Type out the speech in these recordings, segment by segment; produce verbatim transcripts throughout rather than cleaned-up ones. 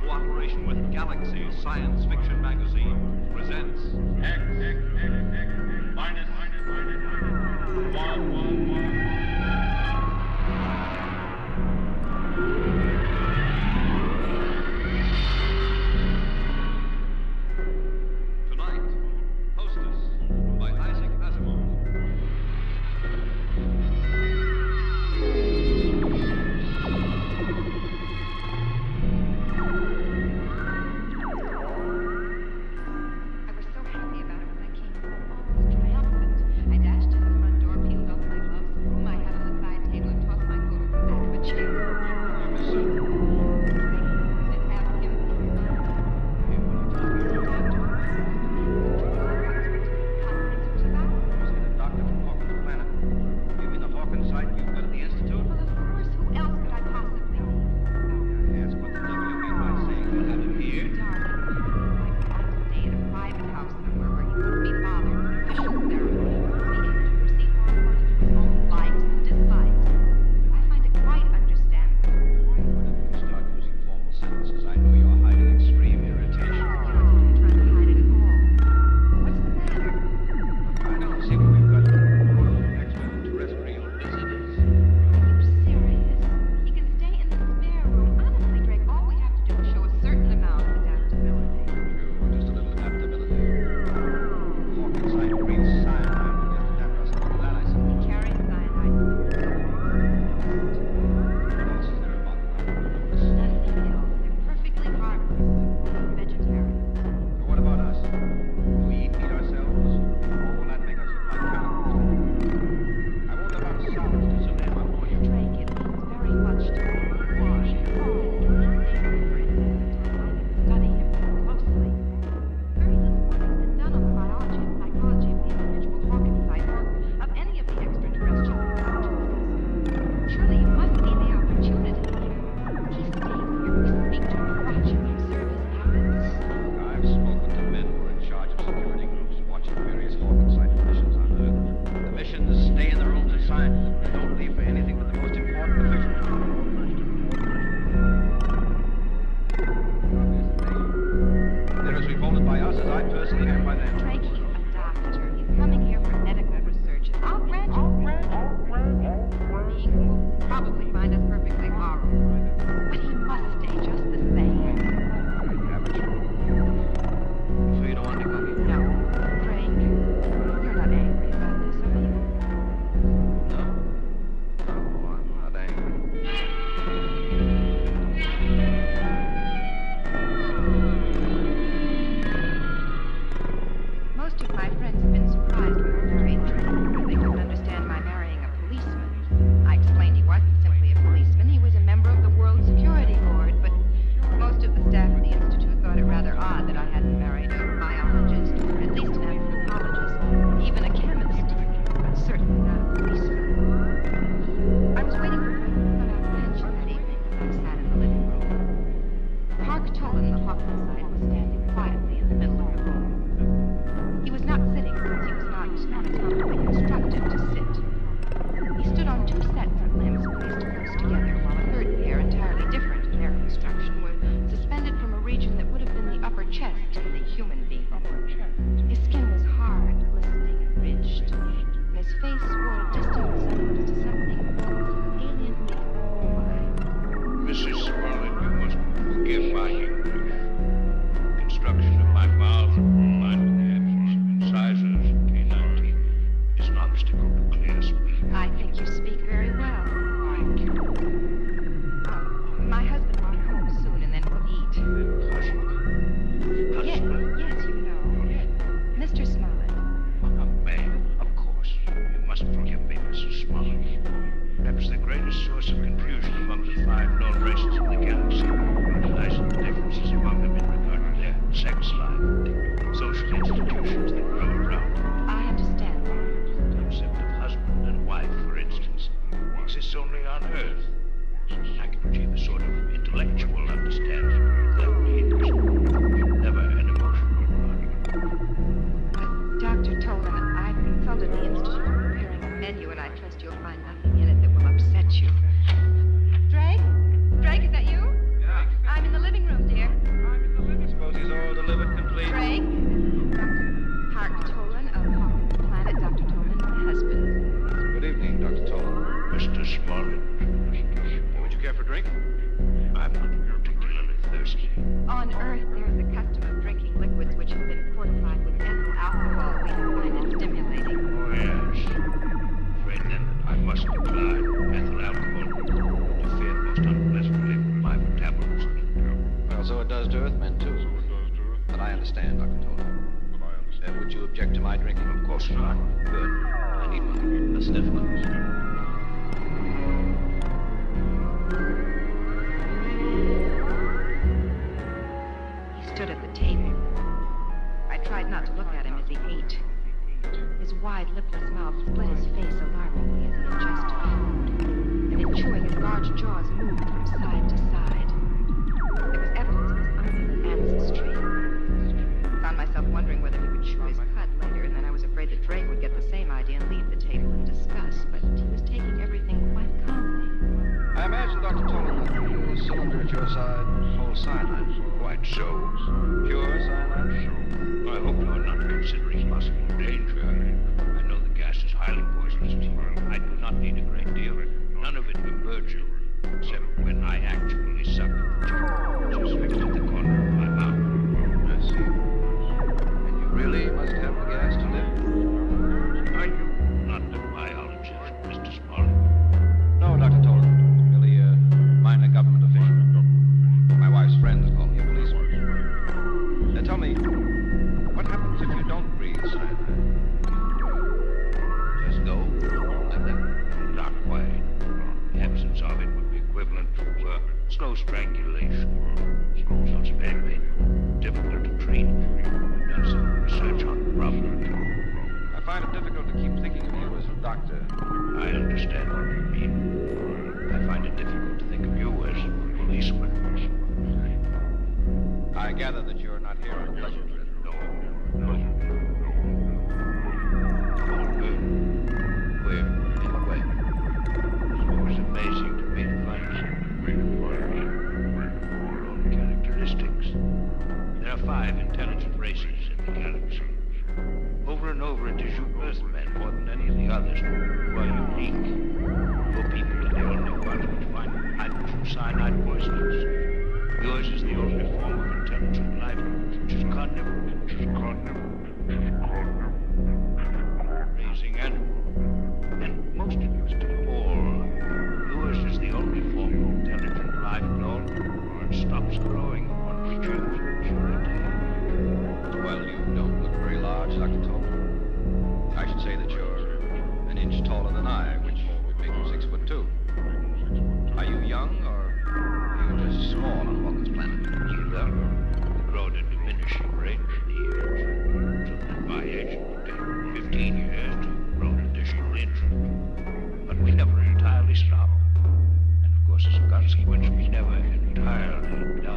cooperation with Galaxy Science Fiction Magazine, presents X, X, X, X, minus, minus, minus, minus, one, one, one. Drake? Drake, is that you? Yeah. I'm in the living room, dear. On Earth, there is a custom of drinking liquids which have been fortified with ethyl alcohol. We find it stimulating. Oh, yes. Afraid then that I must decline ethyl alcohol. Interfere most unpleasantly with my metabolism. Well, so it does to Earthmen, too. But I understand, Doctor Toller. Uh, would you object to my drinking? Of course not. Good. I need one. A stiff one. He stood at the table. I tried not to look at him as he ate. His wide, lipless mouth split his face alarmingly as he ingested food. And in chewing, his large jaws moved from side to side. There was evidence of his unknown ancestry. Found myself wondering whether he would chew his cud later, and then I was afraid that Drake would get the same idea and leave the table in disgust, but he was taking everything quite calmly. I imagine, Doctor Toller, that the cylinder at your side holds cyanide. Quite so. Pure cyanide? I hope you are not considering possible danger. I know the gas is highly poisonous to you. I do not need a great deal. None of it emerging, except when I actually suck at the tube, which is fixed at the corner of my mouth. I see. And you really must have the gas to live? Are you not a biologist, Mister Smalley? No, Doctor Toller. Merely a minor government official. My wife's friends call me a policeman. Now tell me, what happens if you don't breathe cyanide? Just go like that? Not quite. The absence of it would be equivalent to uh, slow strangulation. So it's very painful, difficult to treat. We've done some research on the problem. I find it difficult to keep thinking of you as a doctor. I understand what you mean. I find it difficult to think of you as a policeman. I gather that you're not here on pleasure trip. No, no. Oh, good. Where? In what way? It's always amazing to me to find some your own characteristics. There are five intelligent races in the galaxy. Over and over it is you Earthmen more than any of the others who are unique. Your people are the only ones which find hydrogen cyanide poisonous. Yours is the only form of intelligent life which is carnivorous. Which is carnivorous. Raising animals. And most interesting of all, yours is the only form of intelligent life known which stops growing upon change maturity. Well, you don't look very large, Doctor Toller. I should say that you're an inch taller than I, which would make you six foot two. Are you young, or are you just small on Walker's planet? Either. We grow at a diminishing rate with the years. So at my age, it would take fifteen years to grow an additional inch. But we never entirely stop. And of course, as a consequence, we never entirely die.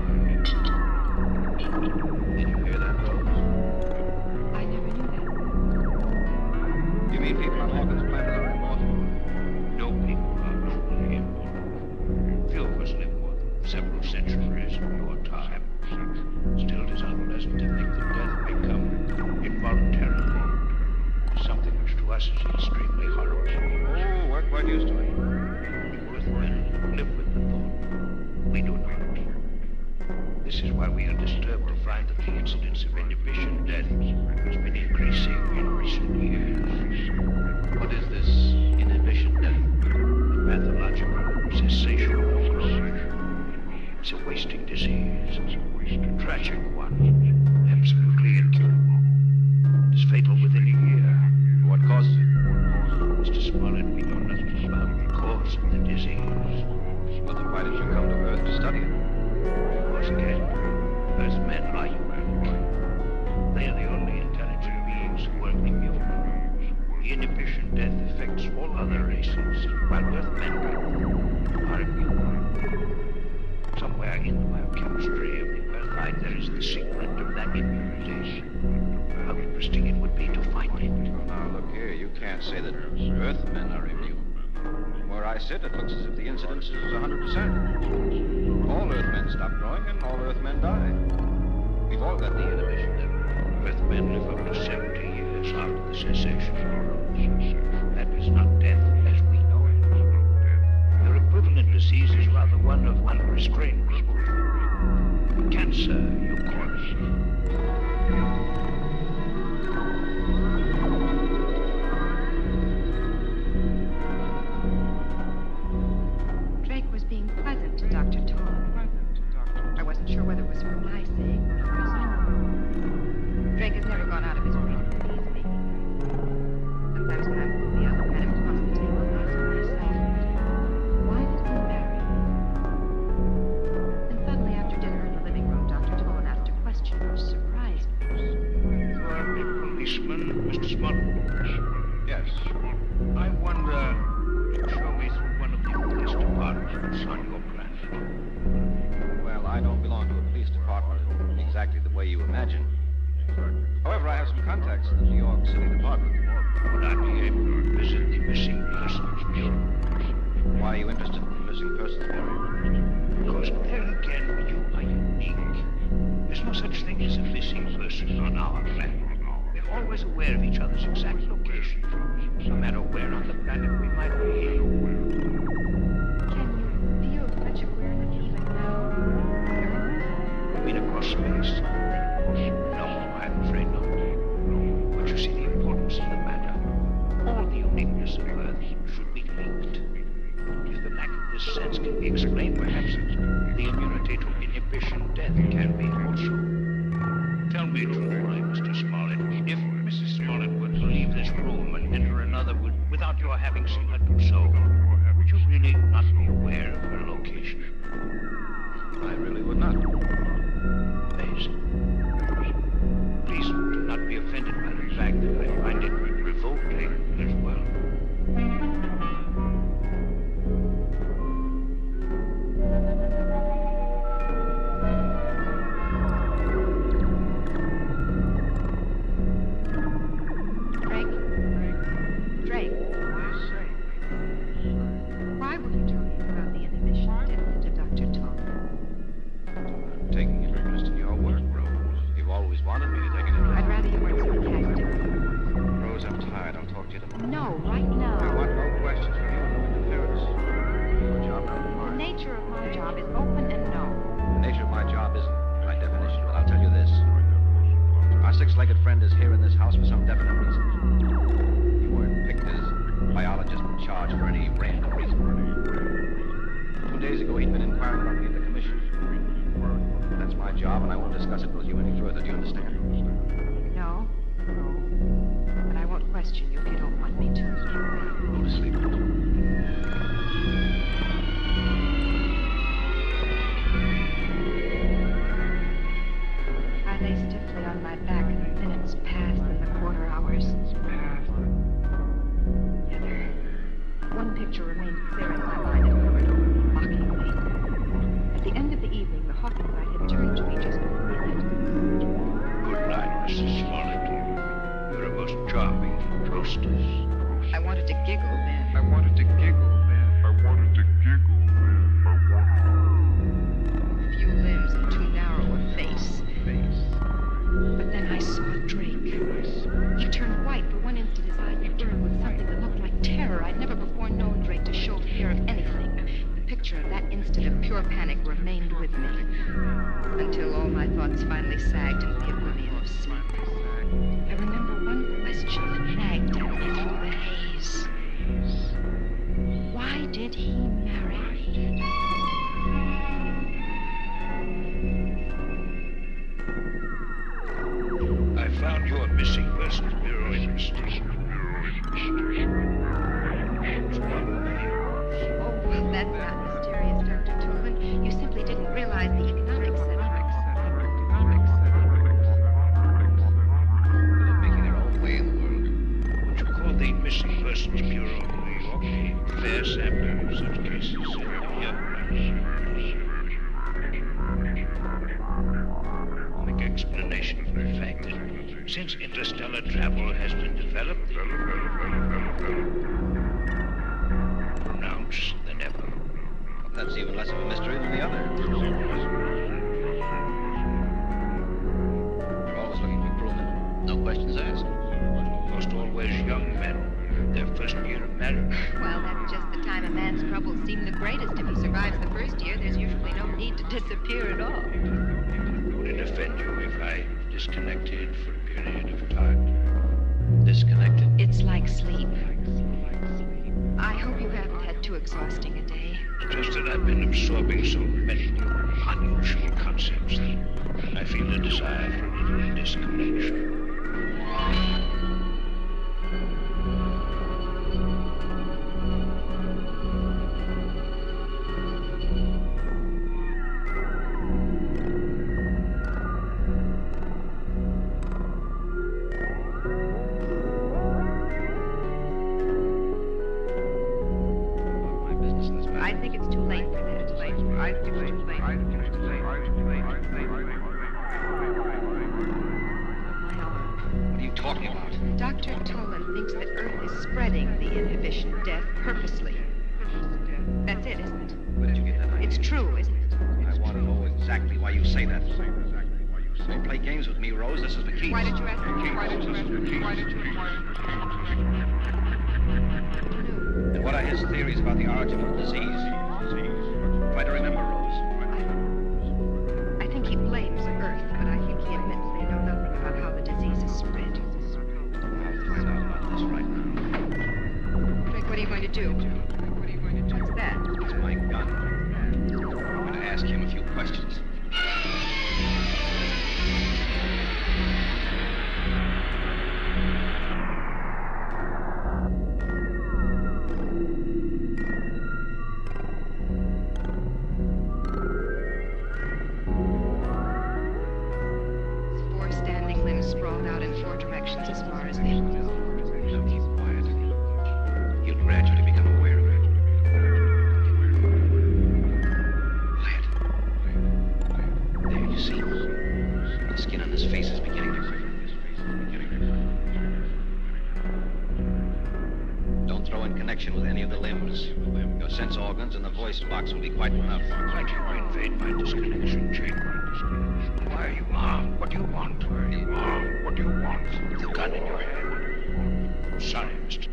Did you hear that, Rose? I never knew that. You mean people on Walker's planet are immortal? No people are truly immortal. Few of us live more than several centuries of your time. Still, it is unpleasant to think that death may come involuntarily. Something which to us is extremely horrible. Oh, we're quite used to it. Earthmen live with the thought. We do not. This is why we are disturbed to find that the incidence of inhibition death has been increasing in recent years. What is this inhibition death? Pathological cessation of growth. It's a wasting disease. A tragic one. Absolutely incurable. It's fatal within a year. What causes it? Mister Smollett, we know nothing about the cause of the disease. Well, then why did you come to Earth to study it? Because again, Earthmen are human. They are the only intelligent beings who are immune. The inhibition death affects all other races, while Earthmen are immune. Somewhere in the biochemistry of the Earthite there is the secret of that immunization. How interesting it would be to find it. Now, look here, you can't say that Earthmen are immune. Where I sit, it looks as if the incidence is one hundred percent. All Earthmen stop growing and all Earthmen die. We've all got the inhibition there. Earthmen live up to seventy years after the cessation of growth. That is not death as we know it. Their equivalent disease is rather one of unrestrained growth. It can answer your calling. Drake was being pleasant to Doctor Toll. I wasn't sure whether it was for my sake or for his own. Drake has never gone out of his way to please me. Sometimes when I'm gloomy, I look at him across the table and ask myself, why did he marry me? And suddenly, after dinner in the living room, Doctor Toll asked a question which surprised me. You are a policeman, Mister Smollett? Yes. I wonder if you show me through one of the police departments on your plan. Well, I don't belong to a police department in exactly the way you imagine. However, I have some contacts in the New York City Department. Would I be able to visit the missing persons bureau? Why are you interested in the missing persons bureau? Because there again, you are unique. There's no such thing as a missing person on our planet. We're always aware of each other's exact location, no matter where on the planet we might be. Can you feel such awareness even now? You mean across space? No, I'm afraid not. But you see the importance of the matter. All the uniqueness of Earth should be linked. If the lack of this sense can be explained, perhaps the immunity to inhibition death can be also. Tell me truthfully, Mister Smollett, if Missus Smollett were to leave this room and enter another with, without your having seen her do so, would you really not be aware of her location? I really would not. Amazing. Please do not be offended by the fact that I find it revolting as well. Drake? Drake? Why will you tell me about the inhibition death to Doctor Toll? I'm taking an interest in your work, Rose. You've always wanted me to take an interest. I'd rather you weren't sarcastic. Rose, I'm tired. I'll talk to you tomorrow. No, right I now. want no questions from you, no interference. Your job, not The mine. nature of my job is open and no. The nature of my job isn't by definition, but I'll tell you this. Our six-legged friend is here in this house for some definite reason. You weren't picked as biologist in charge for any random reason. Two days ago, he'd been inquiring about me at the commission. That's my job, and I won't discuss it with you any further. Do you understand? No. But I won't question you if you don't want me to. Go to sleep. I lay stiffly on my back and the minutes passed and the quarter hours. Together. One picture remained clear in my mind and hovered over me mockingly. At the end of the evening, the Hawkins had turned to me just before midnight. Good night, Missus Smollett. You're a most charming hostess. I wanted to giggle then. I wanted to giggle then. I wanted to giggle then. I wanted Few limbs and too narrow a face. to face. But then I saw Drake. He turned white. For one instant, his eyes burned with something that looked like terror. I'd never before known Drake to show fear of anything. The picture of that instant of pure panic remained with me. Until all my thoughts finally sagged into the oblivion of sleep. I remember one question that nagged at me through the haze. Why did he marry me? I found your missing persons bureau interesting. Oh, well, that's not mysterious, Doctor Tolan. You simply didn't realize the economic setup. They're making their own way in the world. What you call the Missing Persons Bureau of New York, a fair sampling of such cases in the Quick explanation for the fact that since interstellar travel has been developed, pronounced than ever. Well, that's even less of a mystery than the other. You're always looking for improvement. No questions asked. Almost always young men, their first year of marriage. Well, that's just the time a man's troubles seem the greatest. If he survives the first year, there's usually no need to disappear at all. it offend you if I disconnected for a period of time? Disconnected? It's like sleep. I hope you haven't had too exhausting a day. It's just that I've been absorbing so many unusual concepts that I feel a desire for a little disconnection. I think it's too late for that. I think it's too late. I think it's too late. My arm. What are you talking about? Doctor Tolan thinks that Earth is spreading the inhibition death purposely. That's it, isn't it? Where did you get that idea? It's true, isn't it? I want to know exactly why you say that. Don't play games with me, Rose. This is the key. Why did you ask me? Why did you ask me? Why did you ask And what are his theories about the origin of disease? Try to remember, Rose. I think he blames Earth, but I think he admits they know nothing about how the disease is spread. I'll find out about this right now. Rick, what are you going to do? What are you going to do? What's that? It's my gun. I'm going to ask him a few questions. Four standing limbs sprawled out in four directions as far as they can go. Now keep quiet. You'll gradually become aware of it. Quiet. There, you see? The skin on his face is beginning to quiver. Don't throw in connection with any of the limbs. Your sense organs and the voice box will be quite enough. Why do you invade my disconnection chamber? Why are you armed? What do you want? Why are you armed? What do you want? With a gun in your hand? Sorry, Mister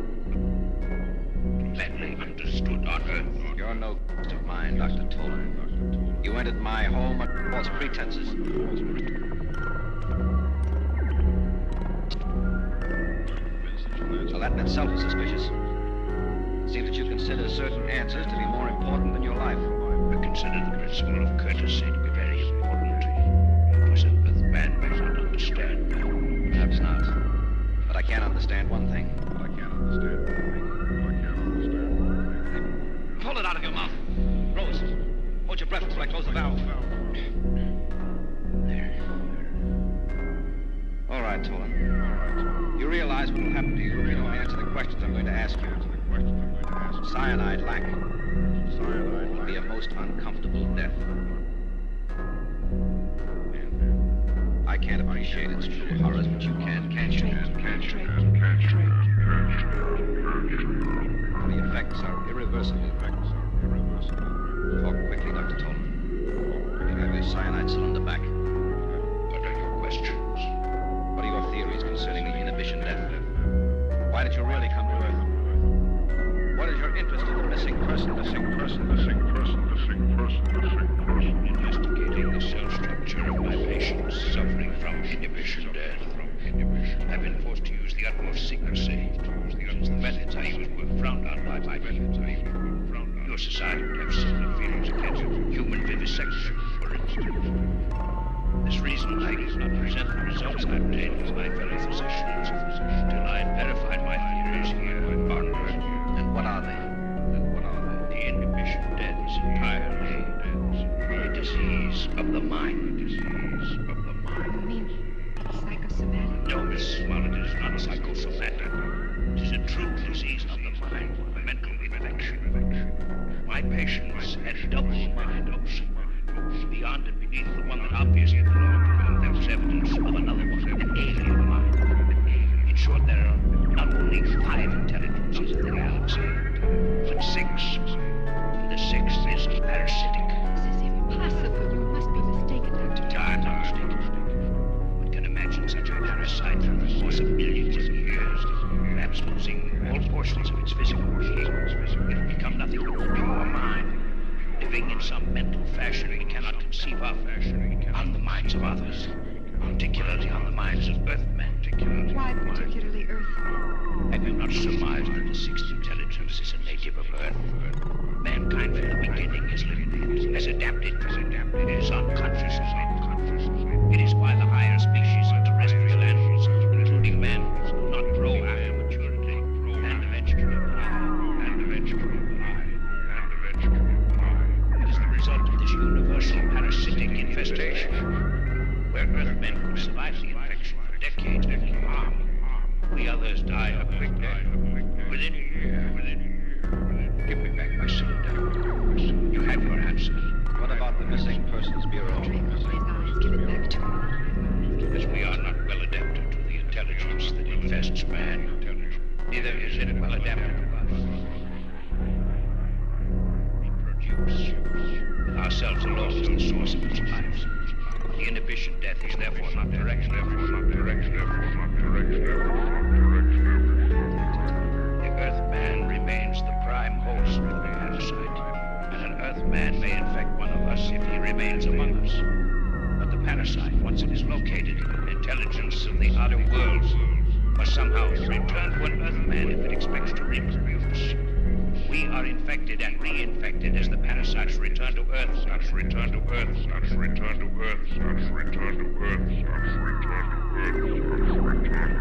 Gladly understood on Earth. You're no ghost of mine, Doctor Tolan. You entered my home under false pretenses. Well, that in itself is suspicious. It seems that you consider certain answers to be more important than your life. I consider the principle of courtesy to be very important. Present with man may not understand. Perhaps not. But I can understand one thing. I can't understand one thing. I can't understand one thing. Pull it out of your mouth. Rose, hold your breath until I close the valve. There. All right, Tolan. You realize what will happen to you if you don't answer the questions I'm going to ask you. Cyanide lack will be a most uncomfortable death. I can't appreciate its true horrors, but you can, can't you? Can't you? Can't you? The effects are irreversible. Talk quickly, Doctor Tolan. You have your cyanide cylinder back. What are your questions? What are your theories concerning the inhibition death? Why did you really come to Earth? What is your interest in the missing person, the sick person, the sick person, the sick person, the sick person? Investigating the cell structure of my patients suffering from inhibition death. I've been forced to use the utmost secrecy. Since the methods I used were frowned on by my methods I used were frowned on. Your society would have similar feelings against human vivisection, for instance. This reason I did not present the results I obtained with my fellow physicians until I had verified my theories here on Earth. And what are they? And what are they? The inhibition death is entirely a disease of the mind. A disease of the You mind. mean it's psychosomatic? No, Miss While it is not psychosomatic, it is a true disease of the mind, a mental infection. My patients had double mind ulcer, beyond and beneath the one that obviously belonged to them. There was evidence of another one, an alien mind. In short, there are not only five intelligences in the galaxy, but six. And the sixth is parasitic. This is impossible. You must be mistaken, Doctor I'm not mistaken. One can imagine such a parasite for the course of millions of years, perhaps losing all portions of its physical being. It will become nothing but the pure mind, living in some mental fashion we cannot conceive of, on the minds of others, particularly on the minds of Earthmen. Why particularly Earthmen? Have you not surmised that the sixth intelligence is a native of Earth? Mankind from the beginning has lived it, has adapted, has adapted. It is unconscious, is unconscious. It is why the higher species of terrestrial animals, including man, do not grow after maturity, and eventually die, and eventually die, and eventually die. It is the result of this universal parasitic infestation, where Earthmen who survive the infection for decades live in harm. We others die a quick death, within a year, within a year. Give me back my cylinder. You have your answer. What about the Missing Persons Bureau? His eyes, give it back to me. As we are not well adapted to the intelligence that infests man, neither is it well adapted to us. We produce, with ourselves alone as the source of its life. The inhibition death is therefore not direct, therefore not direct, therefore not direct, therefore not direct, therefore. The Earthman remains the prime host for the parasite, and an Earthman may infect one of us if he remains among us. But the parasite, once it is located in the intelligence of the outer worlds, must somehow return to an Earthman if it expects to reproduce. We are infected and reinfected as the parasites return to Earth, starts return to Earth, starts return to Earth, starts return to Earth, starts return to Earth,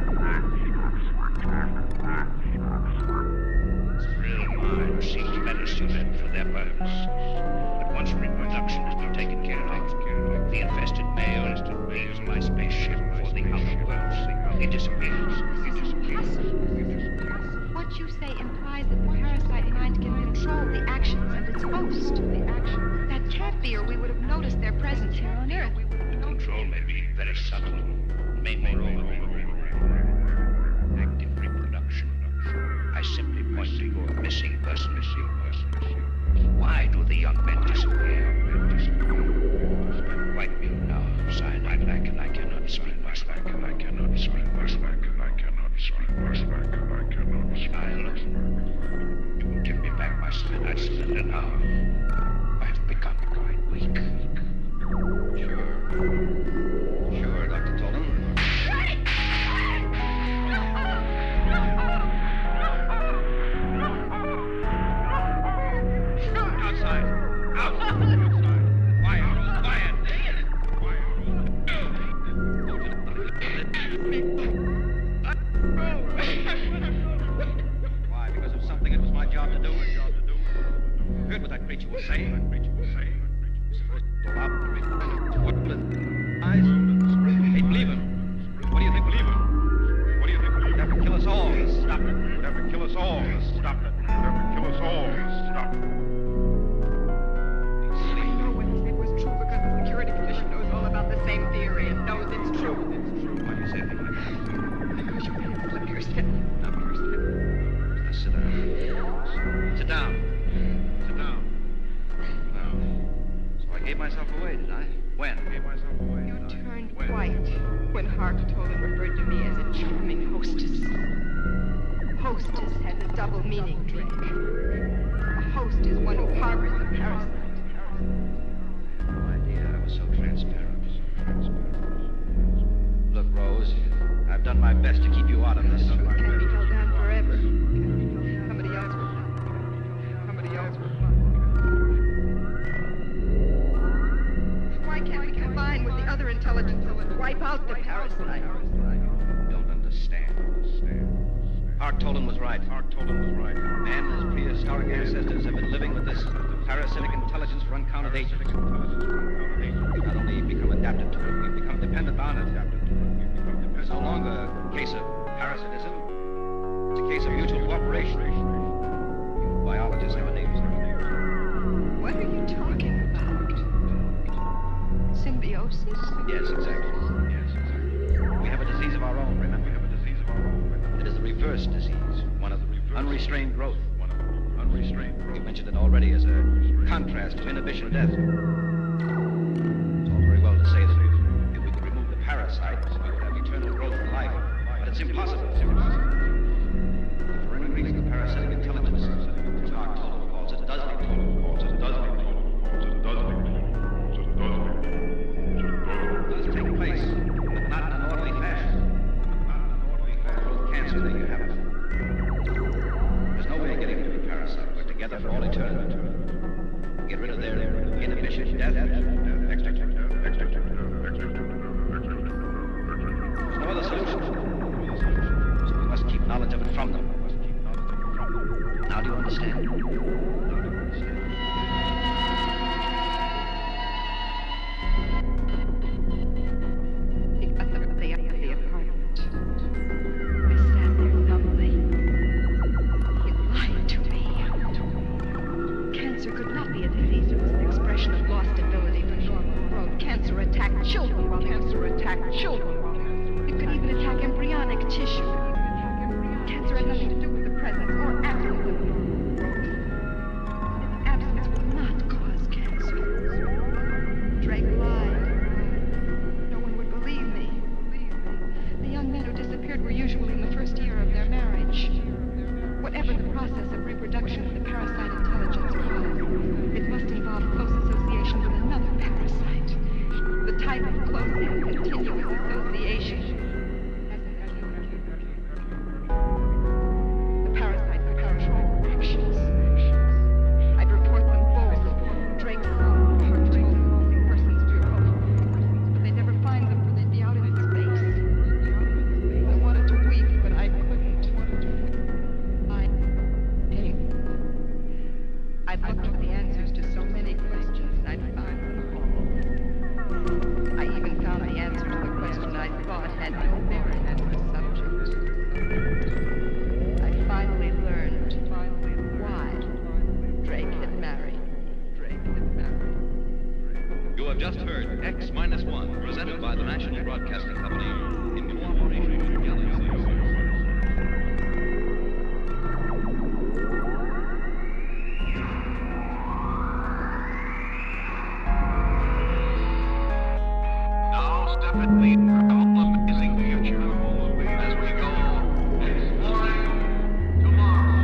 Real mind seems better suited for their purpose. But once reproduction has been taken care of, the infested male leaves my spaceship for the outer worlds. It disappears. It disappears. What you say implies that the parasite mind can control the actions of its host. The actions. That can't be, or we would have noticed their presence here on Earth. Control may be very subtle, may moreover active reproduction. I simply point to your missing person, missing person. Why do the young men disappear? I'm quite mute now, cyanide lack, and I cannot speak much back, and I cannot speak much back, and I cannot speak much back, and I cannot speak. You will give me back my cyanide cylinder now. I have become quite weak. Sure. Sure, Doctor Tolan. Outside. Out. Outside. Quiet. Quiet. Why? Because of something it was my job to do? You heard what that creature was saying? That creature was saying. You're supposed to allow the return to world eyes. Hey, believe him. What do you think? Believe him. What do you think? Would ever kill us all. Stop it. Would ever kill us all. Stop it. Would ever kill us all. Stop it. I know what he said was true because the security commission knows all about the same theory and knows it's true. Why do you say things like that? Because you can't flip yourself. Not yourself. Now sit down. Sit down. Sit down. Now, so I gave myself away, did I? When? I gave myself away. You did I? turned When? white when Hart told and referred to me as a charming hostess. Hostess has a double meaning, Drake. A host is one who harbors a parasite. I had no idea I was so transparent. So transparent. Look, Rose, I've done my best to keep you out of this. It can't be held down forever. Somebody else will find. Somebody else will find. Why can't we combine with the other intelligence and wipe out the parasite? Don't understand. Hart Tolan was right. Hart Tolan was right. Man and his prehistoric ancestors have been living with this parasitic intelligence for uncounted ages. We've not only become adapted to it, we've become dependent on it. It's no longer a case of parasitism. It's a case of mutual cooperation. You biologists have a name for it. What are you talking about? Symbiosis? Yes, exactly. Yes, exactly. We have a disease of our own, remember? We have a disease of our own, remember? It is the reverse disease. One of the reverse. Unrestrained growth. One of the unrestrained growth. You mentioned it already as a contrast to inhibition death. It's all very well to say that if we could remove the parasite, we would have eternal growth and life. But it's impossible. It's impossible. For any reason, the parasitic intelligence, as Hart Tolan calls it, does not calls it, does not calls it, does not calls it, does not calls it, does not calls it. children while cancer attacked children. It could even attack embryonic tissue. Cancer had nothing to do with the presence or absence of growth. Its absence will not cause cancer. Drake lied. No one would believe me. The young men who disappeared were usually in the first year of their marriage. Whatever the process of reproduction of the parasite intelligence was, it must involve close association with another parasite. The type of close and continuous association. The parasite would control actions. I'd report them both. Drake's own part told the Missing Persons Bureau. But they'd never find them, for they'd be out in space. I wanted to weep, but I couldn't. I've looked for the answers to so many questions, and I'd found them all. I even found the answer to the question I thought had no merit as the subject. I finally learned why Drake had married. Drake had married. You have just heard X minus one, presented by the National Broadcasting Company in cooperation with Galaxy. The incredible, amazing future as we go exploring tomorrow.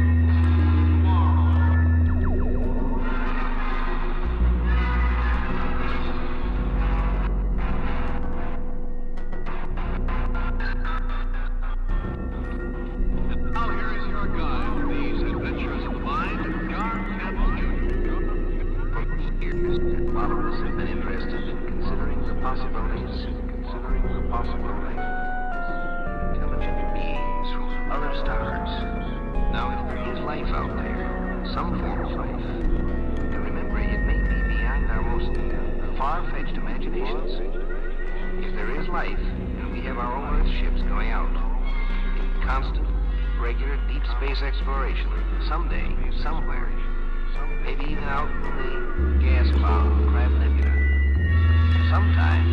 And now here is your guide to these adventures of the mind, John Campbell Junior For years, a lot of us have been interested in considering the possibilities, considering the possibilities. Intelligent beings from other stars. Now, if there is life out there, some form of life, and remember, it may be beyond our most far-fetched imaginations. If there is life, and we have our own Earth ships going out, constant, regular, deep space exploration, someday, somewhere, maybe even out in the gas cloud of Crab Nebula. Sometime.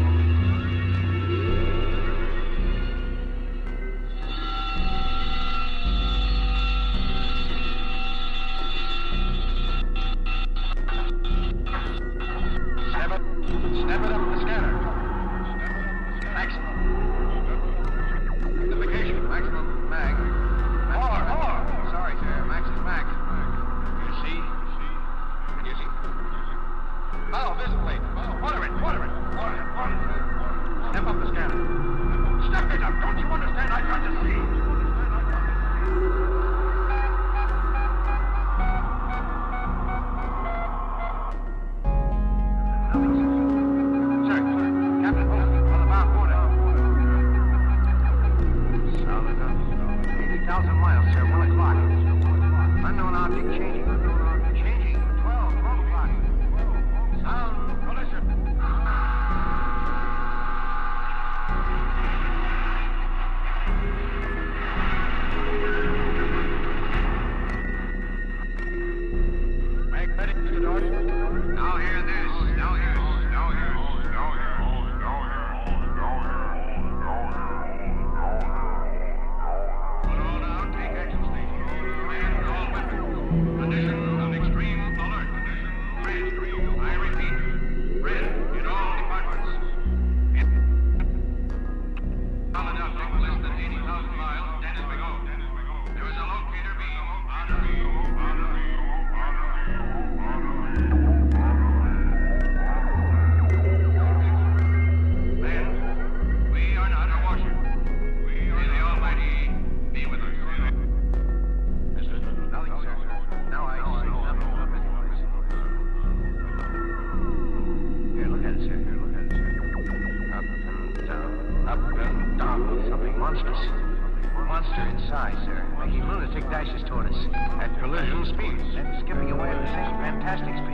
Step it, step it up the scanner. Maximum. Magnification, maximum mag. More, more. Sorry, sir, maximum mag. You see? Can you see? Oh, visibly. Water it, water it. Water it, water it. Step up the scanner. Step it up. Don't you understand? I got to see. Sir, Captain, on the bow quarter. Solid up. eighty thousand miles, sir. One o'clock. Unknown object changing. Changing. Twelve. Twelve o'clock. Sound. Collision. Magnetic to the north. Now hear this. Now hear. Now hear. Now hear. Put all down. Take action station. Command all weapons. Condition of extreme alert. Red. I repeat. Red in all departments. Solid object less than eighty thousand miles. Dead as we go. There is a locator beam on the beam. On the beam. Men, we are not a washer. May the Almighty be with us. Nothing, sir. Now I see nothing. Here, look at it, sir. Here, look at it, sir. Up and down, up and down. Something monstrous. Monster inside, sir. Making lunatic dashes toward us. At collision speed. And skipping away at the same fantastic speed.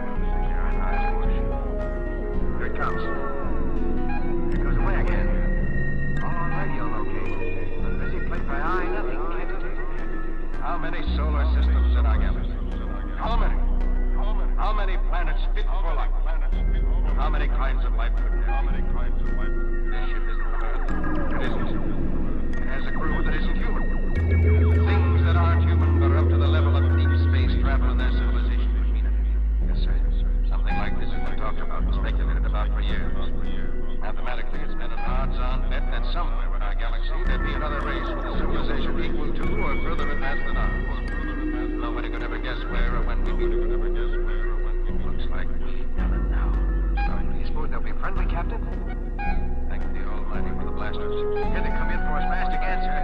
Here it comes. Here it goes away again. All on radio located. But busy plate by eye, nothing. Can't detect. How many solar systems in our galaxy? How many? How many planets fit for life? How many kinds of life could there be? How many kinds of life? This ship isn't from Earth. It isn't. It has a crew that isn't human. Things that aren't human but are up to the level of deep space travel in their civilization would mean it. Yes, sir. Something like this has been talked about and speculated about for years. Mathematically, it's been an odds-on bet that somewhere in our galaxy there'd be another race with a civilization equal to or further advanced than ours. Nobody could ever guess where or when we meet. Nobody could ever guess where or when we meet. Looks like we have it now. So, do you suppose they'll be friendly, Captain? Thank the Almighty for the blasters. Here they come in for us fast again, sir.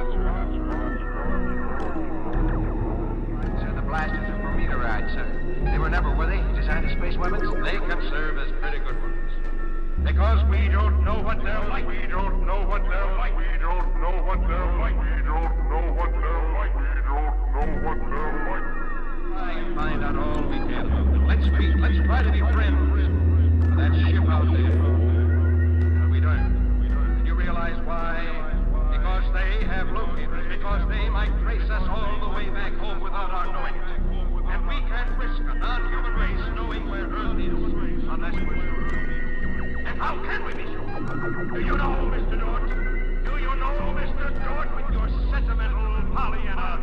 Sir, the blasters are for meteorites, sir. They were never, were they, designed as space weapons? They can serve as pretty good ones. Because we don't know what they're like. We don't know what they're like. We don't know what they're like. We don't know what they're like. We don't know what they're like. Try and find out all we can about them. Let's meet. Let's try to be friends with that ship out there. And we don't. And you realize why? Because they have locators. Because they might trace us all the way back home without our knowing it. And we can't risk a non-human race knowing where Earth is unless we're sure. And how can we be sure? Do you know, Mister Dort? Do you know, Mister Dort, with your sentimental Pollyanna?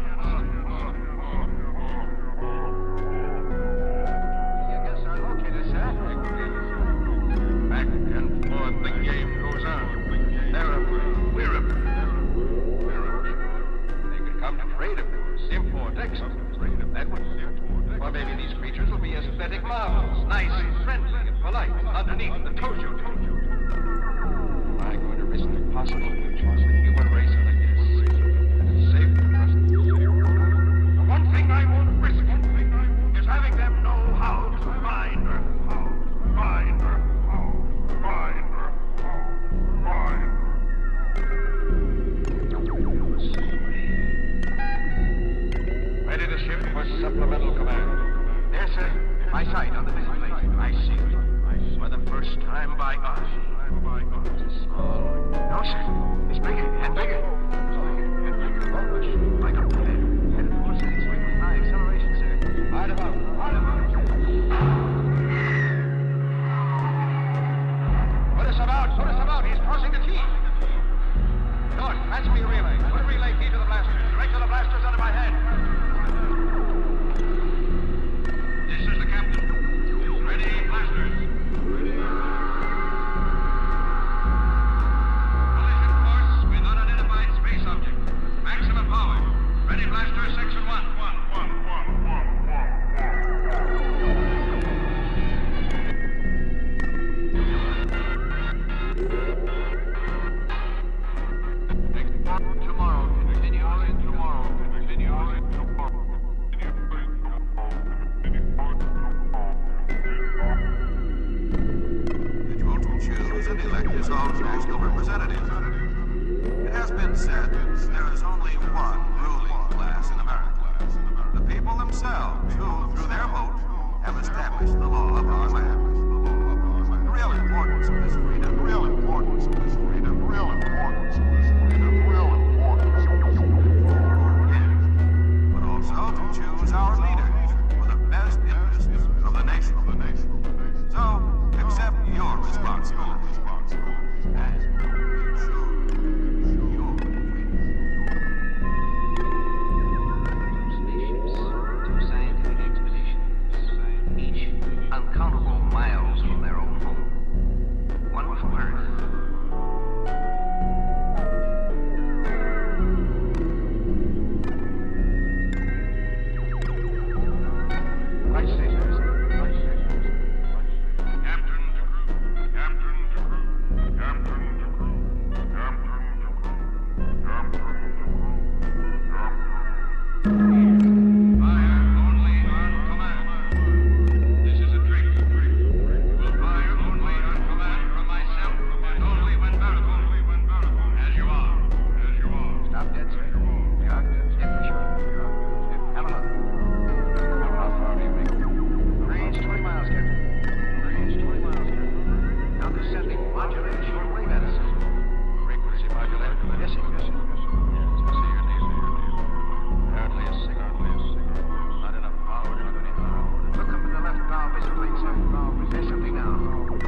You guess our locators, sir? Back and forth, the game goes on. They're up, we're up. They're up. They could come to trade, of course. Import, export, trade of that one. Or maybe these creatures will be aesthetic marvels, nice and friendly and polite, underneath the Tojo. Am I going to risk the possible future of the human race like this? And it's safe to trust them. The one thing I won't risk is having them know how to find her. Find her. Find her. Find her. Ready to ship for supplemental command. Yes, sir. My sight on the vision plate. I see it. For the first time by us. It's small. No, sir. It's bigger and bigger. And bigger. Oh, like a plane. Headed for cities with high acceleration, sir. Hard about. Hard about. Put us about. Put us about. He's crossing the T. North, match me a relay. Put a relay key to the blasters. Direct to the blasters under my head. This is the captain. Ready, blasters. Ready. Collision course with unidentified space object. Maximum power. Ready, blasters, section one. One, one, one, one, one, Tomorrow, continue in tomorrow, continue in tomorrow. Choose and elect his own national representative. It has been said there is only one ruling class in America. The people themselves who, through their vote, have established the law of our land. The real importance of this freedom, real importance of this freedom, real importance of this freedom, real importance of this freedom. Yes, but also to choose our leaders for the best interests of the nation. Of the nation. So, accept your responsibility and ensure your freedom. Two spaceships, two scientific expeditions, each uncountable miles from their own home. One from Earth. Right stations. Right stations. Captain to crew. Captain to crew. Captain to crew. Captain to crew. Captain to crew. Captain. Fire only on command. This is a trick. We'll fire only on command from myself and only when verified. As you are. As you are. Stop dead, sir. Yeah, yeah, for sure. Have a look. How far do you make? Range twenty miles, Captain. Range twenty miles, Captain. Now descending, modulated shortwave at us. Frequency modulator. Yes, sir. Yes, sir. Yes, I see your name. Apparently a signal. Not enough power to do anything. Look up in the left bow vision plate, sir. There's something now.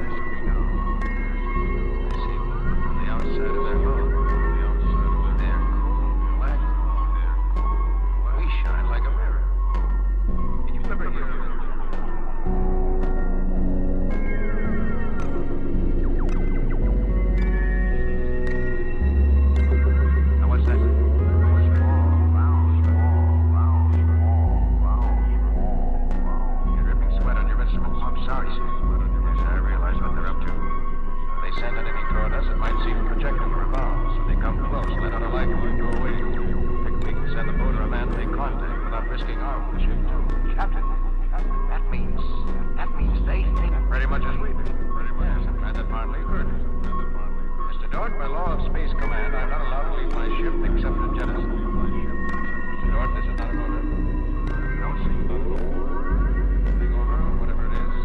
risking our ship, too. Captain, that means, that means they think pretty much as we do. Pretty much. Yes, I'm glad that finally heard it. Mister Dort, by law of Space Command, I'm not allowed to leave my ship except for jettison. Mister Dort, this is not an order. No, sir. Big order, whatever it is.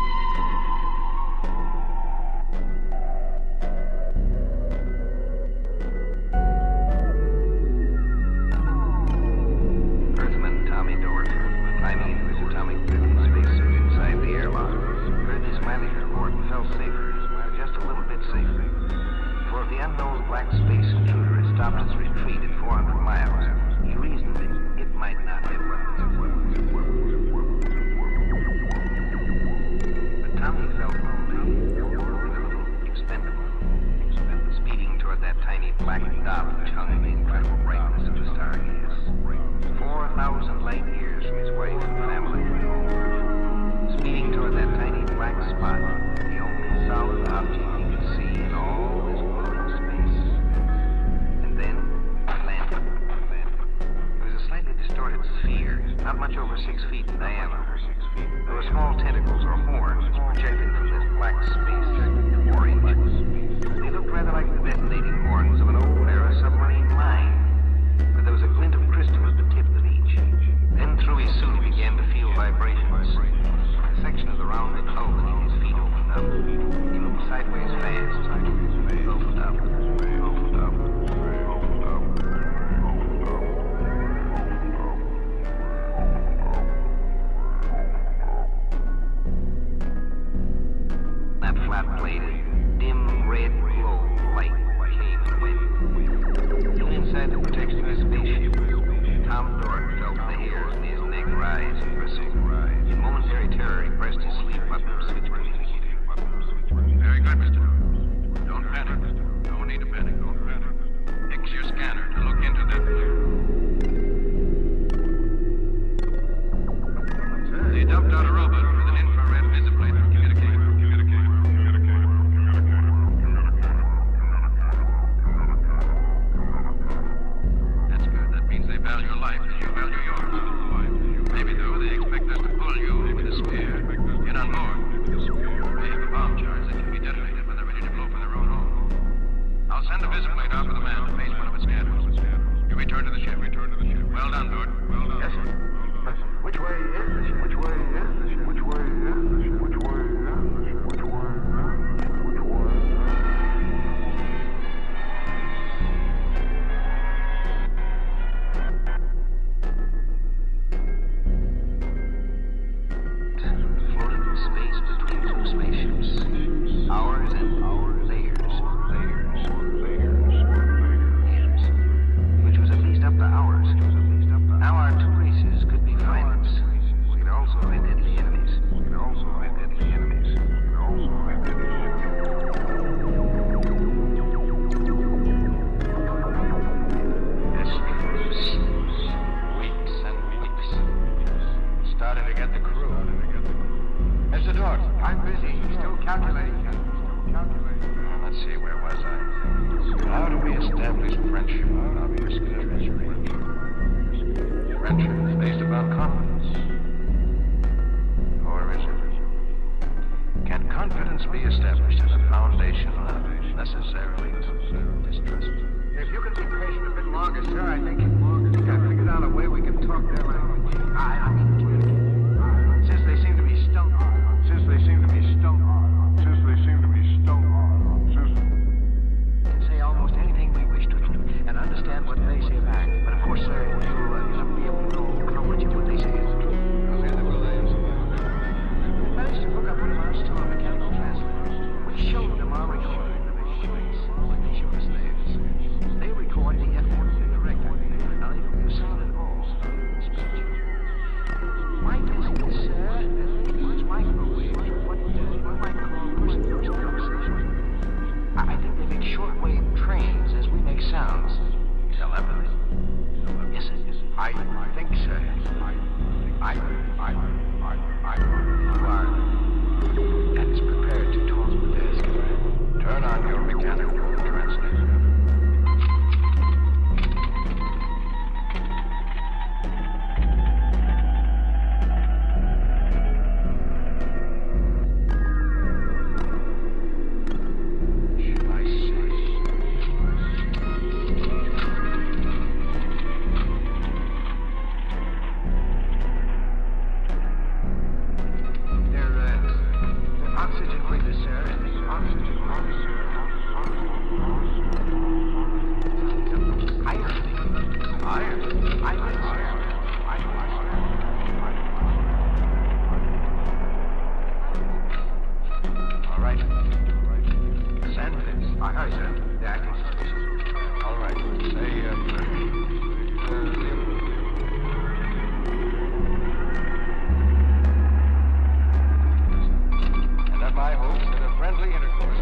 Earthman Tommy Dort, climbing into his atomic-driven spacesuit inside the airlock, heard his manager report and felt safer, just a little bit safer. For if the unknown black space intruder had stopped its retreat at four hundred miles, he reasoned that it might not have weapons. But Tommy felt lonely, a little expendable, speeding toward that tiny black dot which hung in the incredible brightness of the star gas. Four thousand light years from his wife and family. Speeding toward that tiny black spot, the only solid object he could see in all this glowing space. And then, landed. It was a slightly distorted sphere, not much over six feet in diameter. There were small tentacles or horns projecting from this black space orange. They looked rather like the detonating horns of an old-era submarine mine. But there was a glint of crystal at the tip of each. Then through his suit he began to feel vibrations. A section of the rounded hull beneath his feet opened up. He moved sideways fast. Opened up. Opened up. Opened up. That flat-bladed, dim red glow of light came and went. Even inside the protection of his spaceship, Tom Dort felt the hairs in his neck rise and bristle. In momentary terror, he pressed his sleep button and switched communicator. Very good, Mister Dort. Don't panic. No need to panic. Don't panic. Fix your scanner to look into that flare. They dumped out a robot with an infrared visiplate for communication. That's good. That means they value life as you value yours. Maybe, though, they expect us to pull you with a spear in on board. They have a bomb charge that can be detonated when they're ready to blow for their own home. I'll send a visiplate out for the man to face one of its scanners. You return to the ship. Return to the ship. Well done, Dort. Well done. Yes, sir. Which way is the ship? Which way is the ship? Which way is the ship? Which way is the ship? Which way is the ship? Which way? Floating in space between two spaceships. Hours and hours. Layers. Layers. Layers. Layers. Which was at least up to hours. Now our two races could be friends. We could also have deadly enemies. We could also have deadly enemies. We could also have deadly enemies. Yes, weeks and weeks. Starting to get the crew. Mister Dort, I'm busy. Still calculating. Still calculating. Let's see, where was I? How do we establish friendship? How do we establish friendship? Friendship is based upon confidence. Or is it? Can confidence be established as a foundation of necessarily distrust? If you can be patient a bit longer, sir, I think, I think I've figured out a way we can talk their language. I, I mean, communicate. Since they seem to be stoned. Since they seem to be stoned. Since they seem to be stoned. Since... We can say almost anything we wish to them and understand what they say back. But of course, sir, you, uh, you'll never be able to know how much of what they say is true. We managed to hook up one of ours to a mechanical translator. We showed them our recording of his space. They showed us theirs. They record the F one directly. Aye, aye, sir. Yeah, I think so. All right. Say, uh, and of my hopes that a friendly intercourse.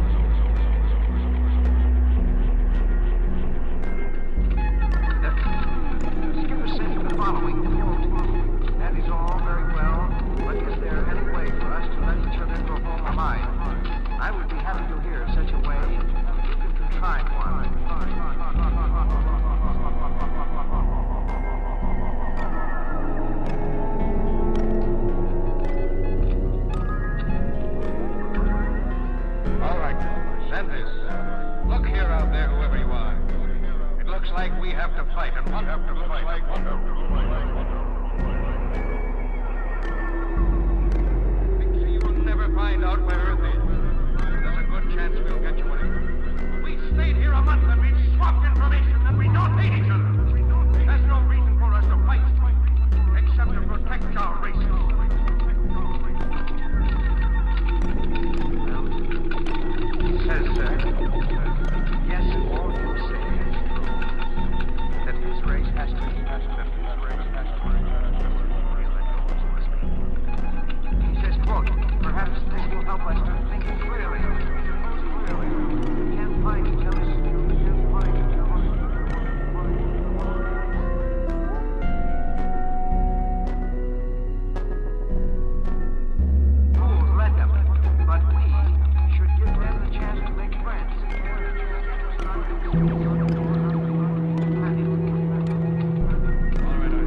Skipper sent you the following quote. That is all very well, but is there any way for us to let each other go home alive? I would be happy to hear such a way. You can contrive one. All right. Send this. Look here out there, whoever you are. It looks like we have to fight, and we have to fight. Like we have to fight. Pixie, you will never find out where Earth is. There's a good chance we'll get you away. We stayed here a month and we swapped information and we don't hate each other. There's no reason for us to fight, except to protect our races. It says, sir, yes, all you say is that this race has to be, that this race has to be, he says, quote, perhaps this will help us to think clearly. Clearly. We can't find each other. We can't find each other. Fools let them, but we should give them the chance to make friends. All right,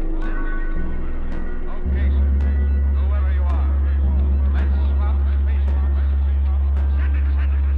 okay, sir. Whoever you are, let's swap information. Send it, send it.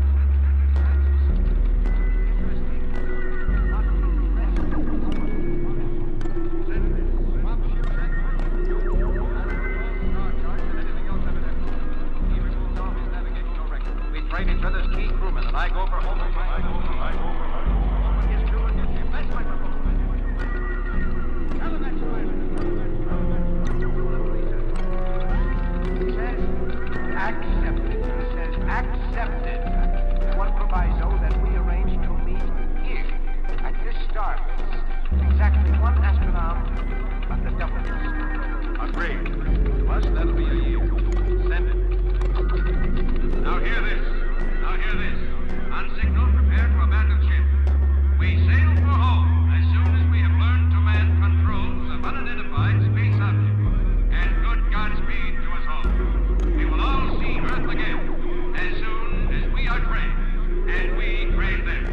Send it. Swap ships and you. I will star charts and anything else evident. He removes all his navigational records. We train each other's key crewmen, and I go for home. I go for I go for home. Yes, true, and yes, that's my proposal. Tell him that's right. It says accepted. It says accepted. One proviso that we arrange to meet here at this star base. Exactly one astronaut of the double. Agreed. To us, that'll be a year. Send it. Now hear this. Now hear this. On signal, prepare to abandon ship. We sail for home as soon as we have learned to man controls of unidentified space objects. And good Godspeed to us all. We will all see Earth again as soon as we are trained, and we train them.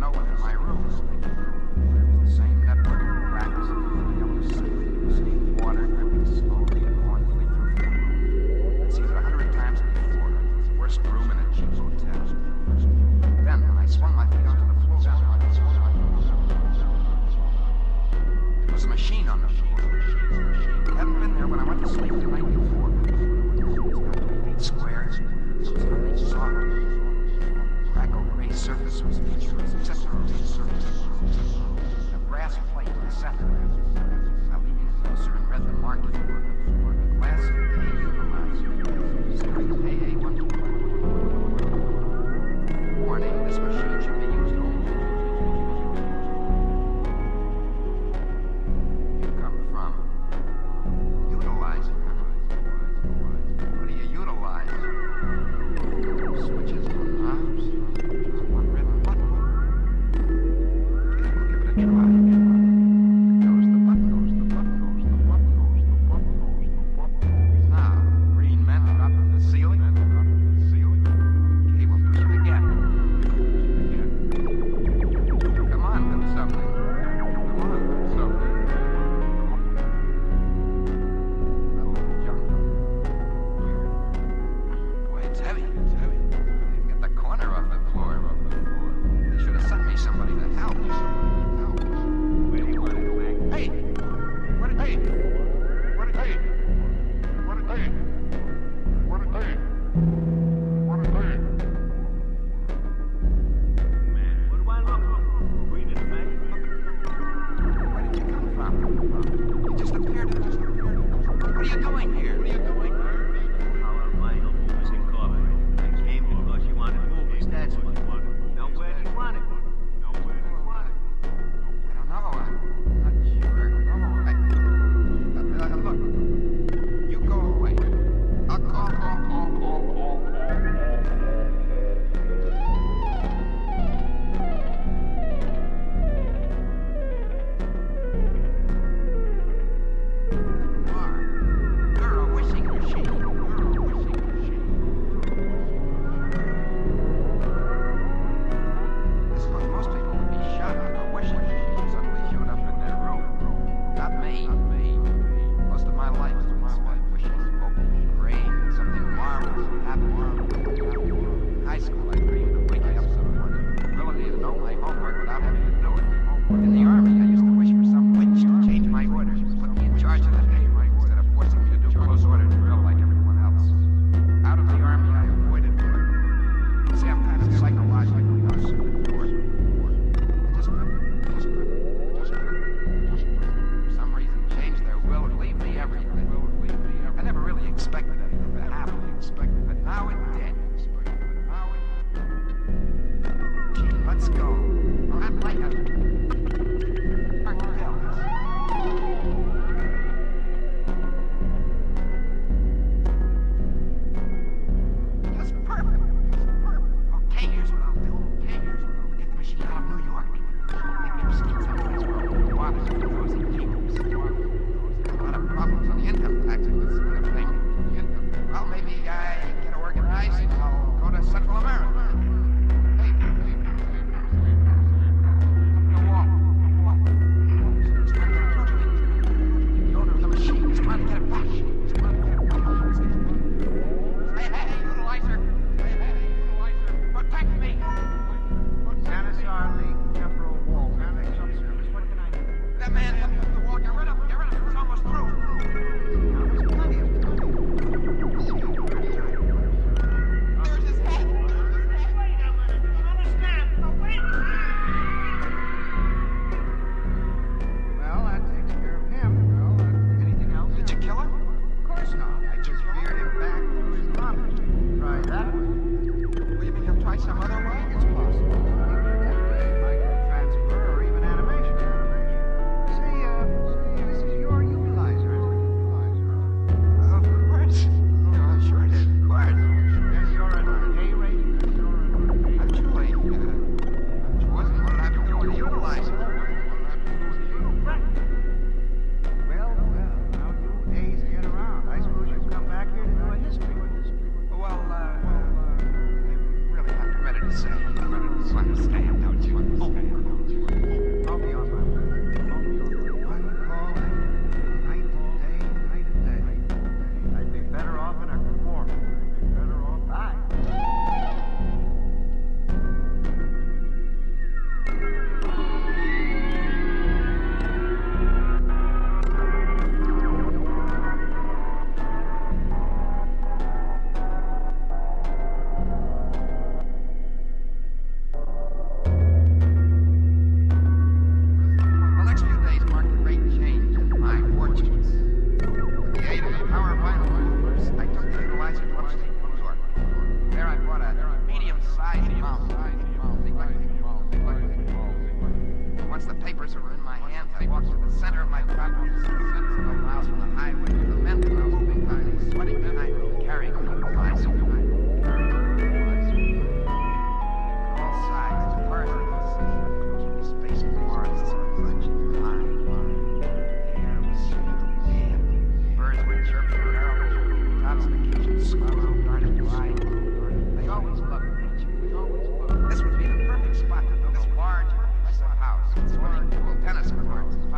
no one in my room. The same network of cracks in the yellow ceiling, the same water dripping slowly and mournfully through the room. I'd seen it a hundred times before. The worst room in a cheap hotel. Then, when I swung my feet onto the floor, there was a machine on the floor. It hadn't been there when I went to sleep the night before. It was about three feet square. It was very soft. Crackle gray surface was featureless, except for a red surface. A brass plate in the center. I leaned in closer and read the marking. Glass A equalizer. Series A A one two one. Warning, this machine should be used only. Here come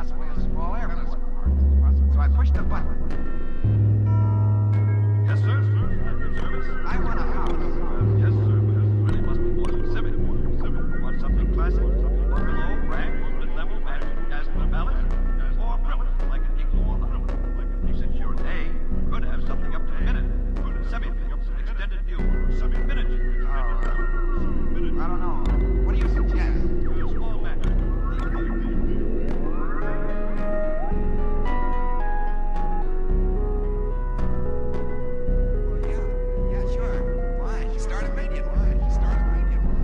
possibly a small airport. So I pushed the button. Yes, sir. Good service. I want a house. Yes, sir. Really must be more specific. You want something classic? Bungalow, ranch, mid-level, mansion, Castle Valley? Or primitive, like an igloo on the hill? Since you're an A, you could have something up to a minute. Semi-film, extended view, semi-miniature. Oh, uh, I don't know. What do you suggest? A small mansion. Yeah, yeah, sure. Fine. Start immediately. Start immediately.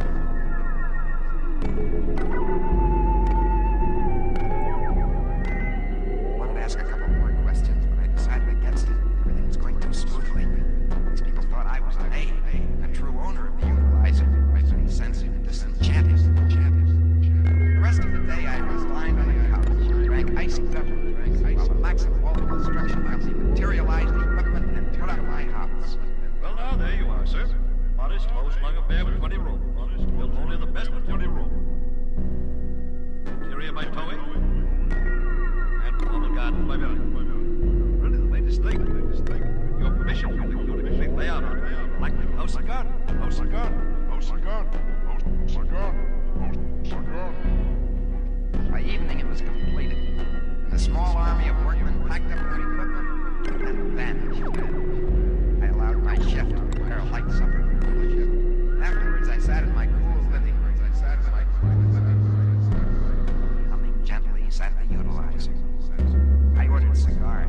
Wanted to ask a couple more questions, but I decided against it. Everything was going too smoothly. These people thought I was an A, a true owner of the utilizer. Pretty sensitive, disenchanted. The rest of the day, I reclined on a couch, drank iced beverages, while the Maxim Wall Construction Company materialized the equipment and put up my house. Well, now, there you are, sir. Modest, low-slung affair with twenty rooms. Built only the best of twenty rooms. Interior by Toei. And formal gardens by Billy. Really the latest thing. Latest thing. With your permission, we'll include a complete layout on it. Like the house and garden. House and garden. House and garden. House and garden. House and garden. By evening, it was completed, and the small army of workmen packed up their equipment and vanished. I allowed my chef to prepare a light supper. Afterwards, I sat in my cool living room. I sat in my cool living room, humming gently sat the utilizer. I ordered cigars.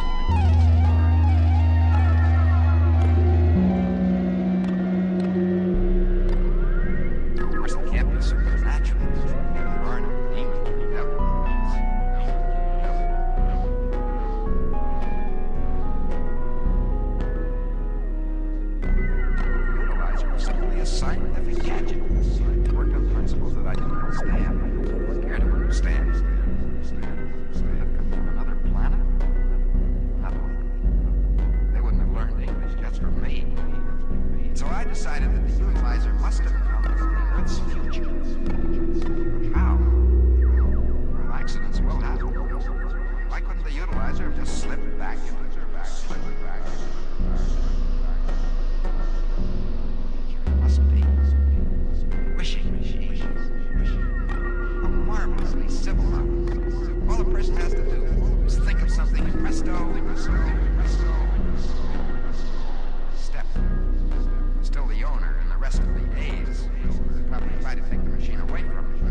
Of course, it can't be supernatural. There are no demons, devils. The utilizer was simply a scientific gadget. It worked on principles that I didn't understand, or care to understand. I've come from another planet? Not likely. They wouldn't have learned English just from me. So I decided that the utilizer must have come from Earth's future. But how? Well, accidents will happen. Why couldn't the utilizer have just slipped back into her back? Slipped back into it must be. Wishing machine. A marvelously civil house. All a person has to do is think of something and presto, presto, presto. Step. Still the owner and the rest of the A's would probably try to take the machine away from me.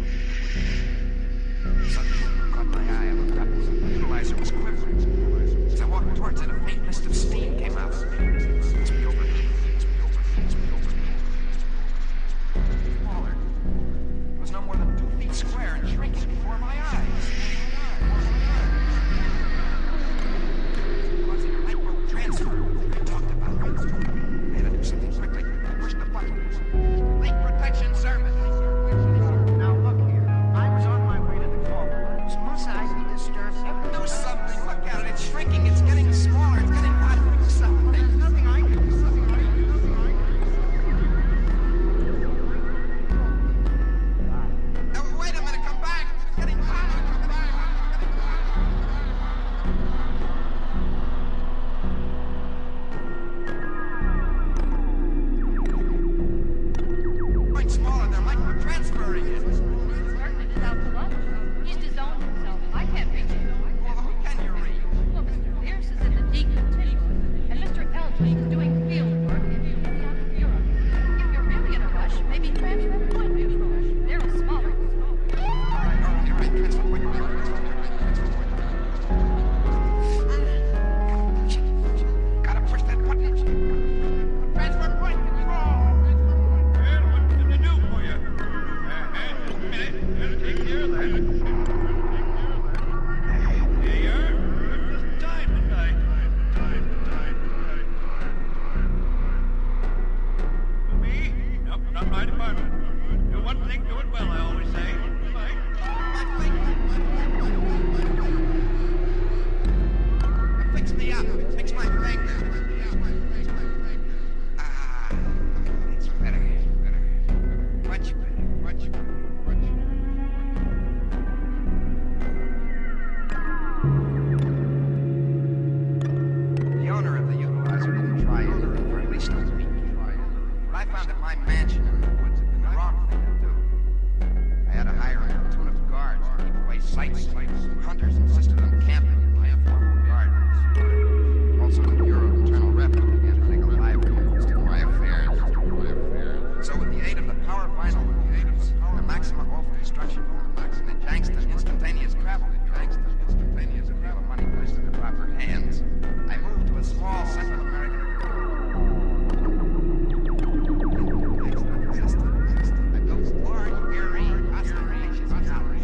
Suddenly, it caught my eye. I looked up. The utilizer was quivering. As I walked towards it, a faint mist of steam came out. It's me over. It's me over. It's me over. Smaller. It was no more than two feet square and shrinking before my eyes. Causing a micro transfer. I talked about it. I had to do something quickly. I pushed the button. Lake Protection Service. Now look here. I was on my way to the courtrooms. Must I be disturbed? Do something. Look at it. It's shrinking. It's getting smaller. It's getting hotter. Do something. There's nothing I can do. Nothing I can do. Nothing I can do. Now, wait a minute. Come back. It's getting hotter. Come back. It's getting hotter. Quite smaller. They're micro transferring it. Certainly without the lunch. He's disowned himself. I can't reach him. Well, who can you read? Look, Mister Pierce is in the D continuum, and Mister Eldridge is doing field work in idiotic Europe. If you're really in a rush, maybe transfer point control. They're a smaller. All right, all right, all right. Transfer point. Gotta push that button. Transfer point control. Well, what can I do for you? Uh-huh, just a minute. I'll take care of that. There you are. Just time, didn't I? Time, time, time. For me? Nope, not my department. Do one thing, do it well, I always say. Right? Fix me up. Fix my finger. Ah, it's better. Better. Much better. Much better. Much better. that my mansion in the woods had been the wrong thing to do. I had to hire a platoon of guards to keep away sightseers. Hunters insisted on camping in my informal gardens. Also, the Bureau of Internal Revenue began to take a live interest in my affairs. So with the aid of the power vinyl computers, the Maxima Wolf construction complex, and the Jangston instantaneous travel Jangston instantaneous travel of money placed in the proper hands, I moved to a small Central American I built large, airy, ostentatious towers.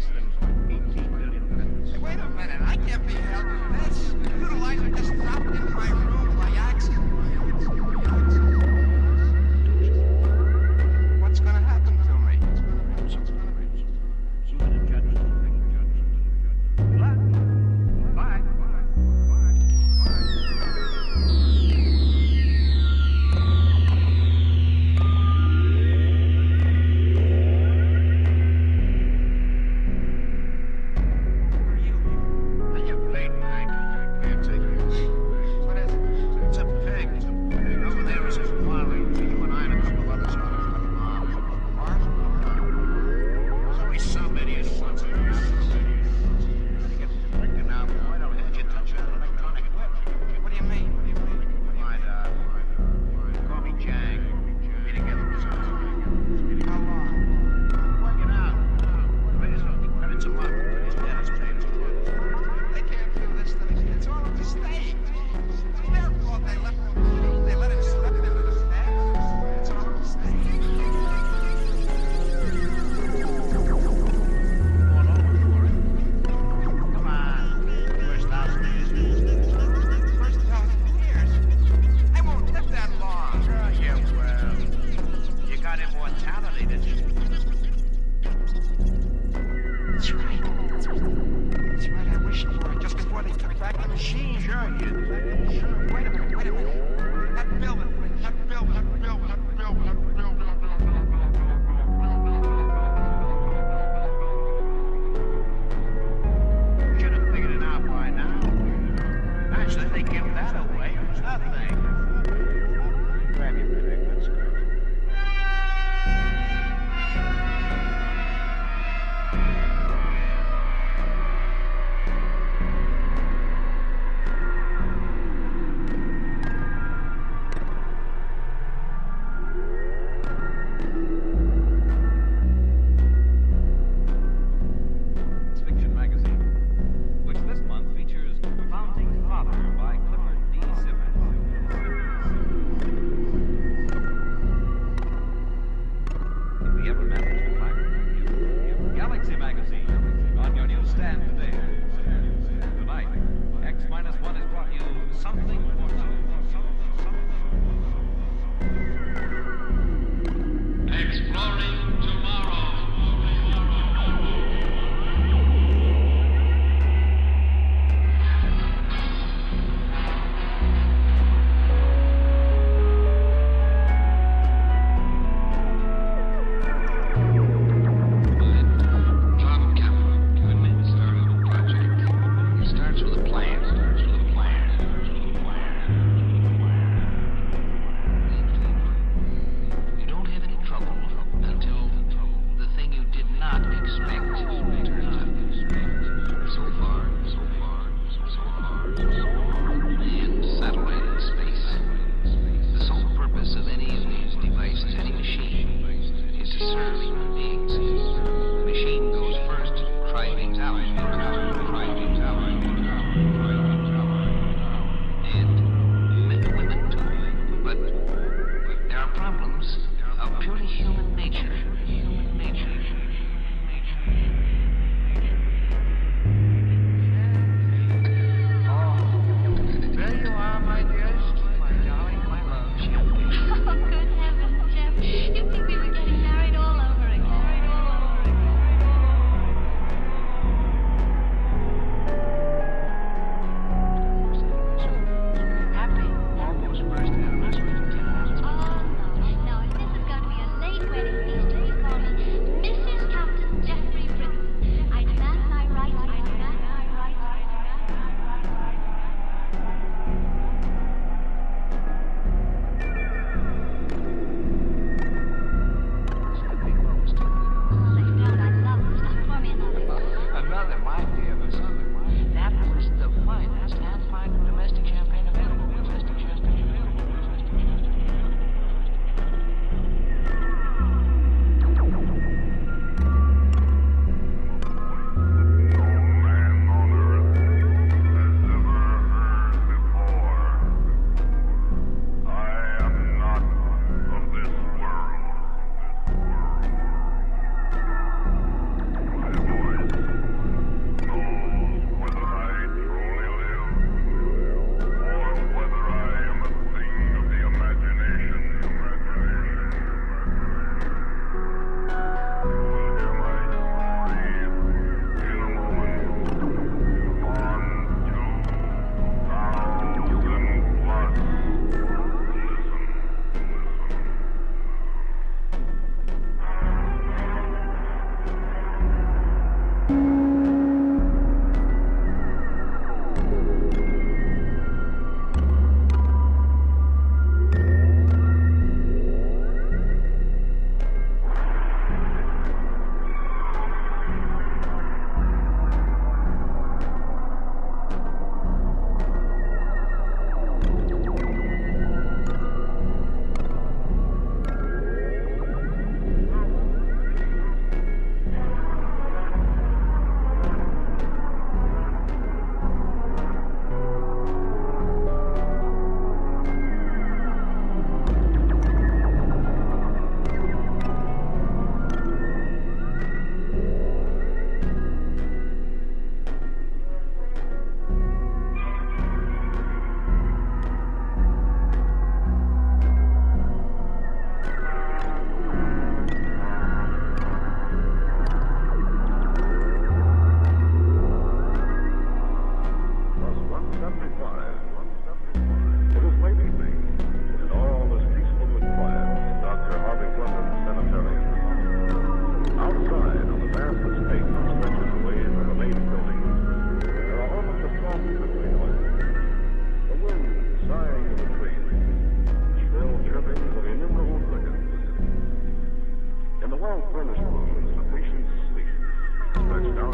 less than eighteen billion minutes. Hey, wait a minute. I can't be held with this. The utilizer just dropped into my room by accident. What's going to happen to me? What is it? It's a pig.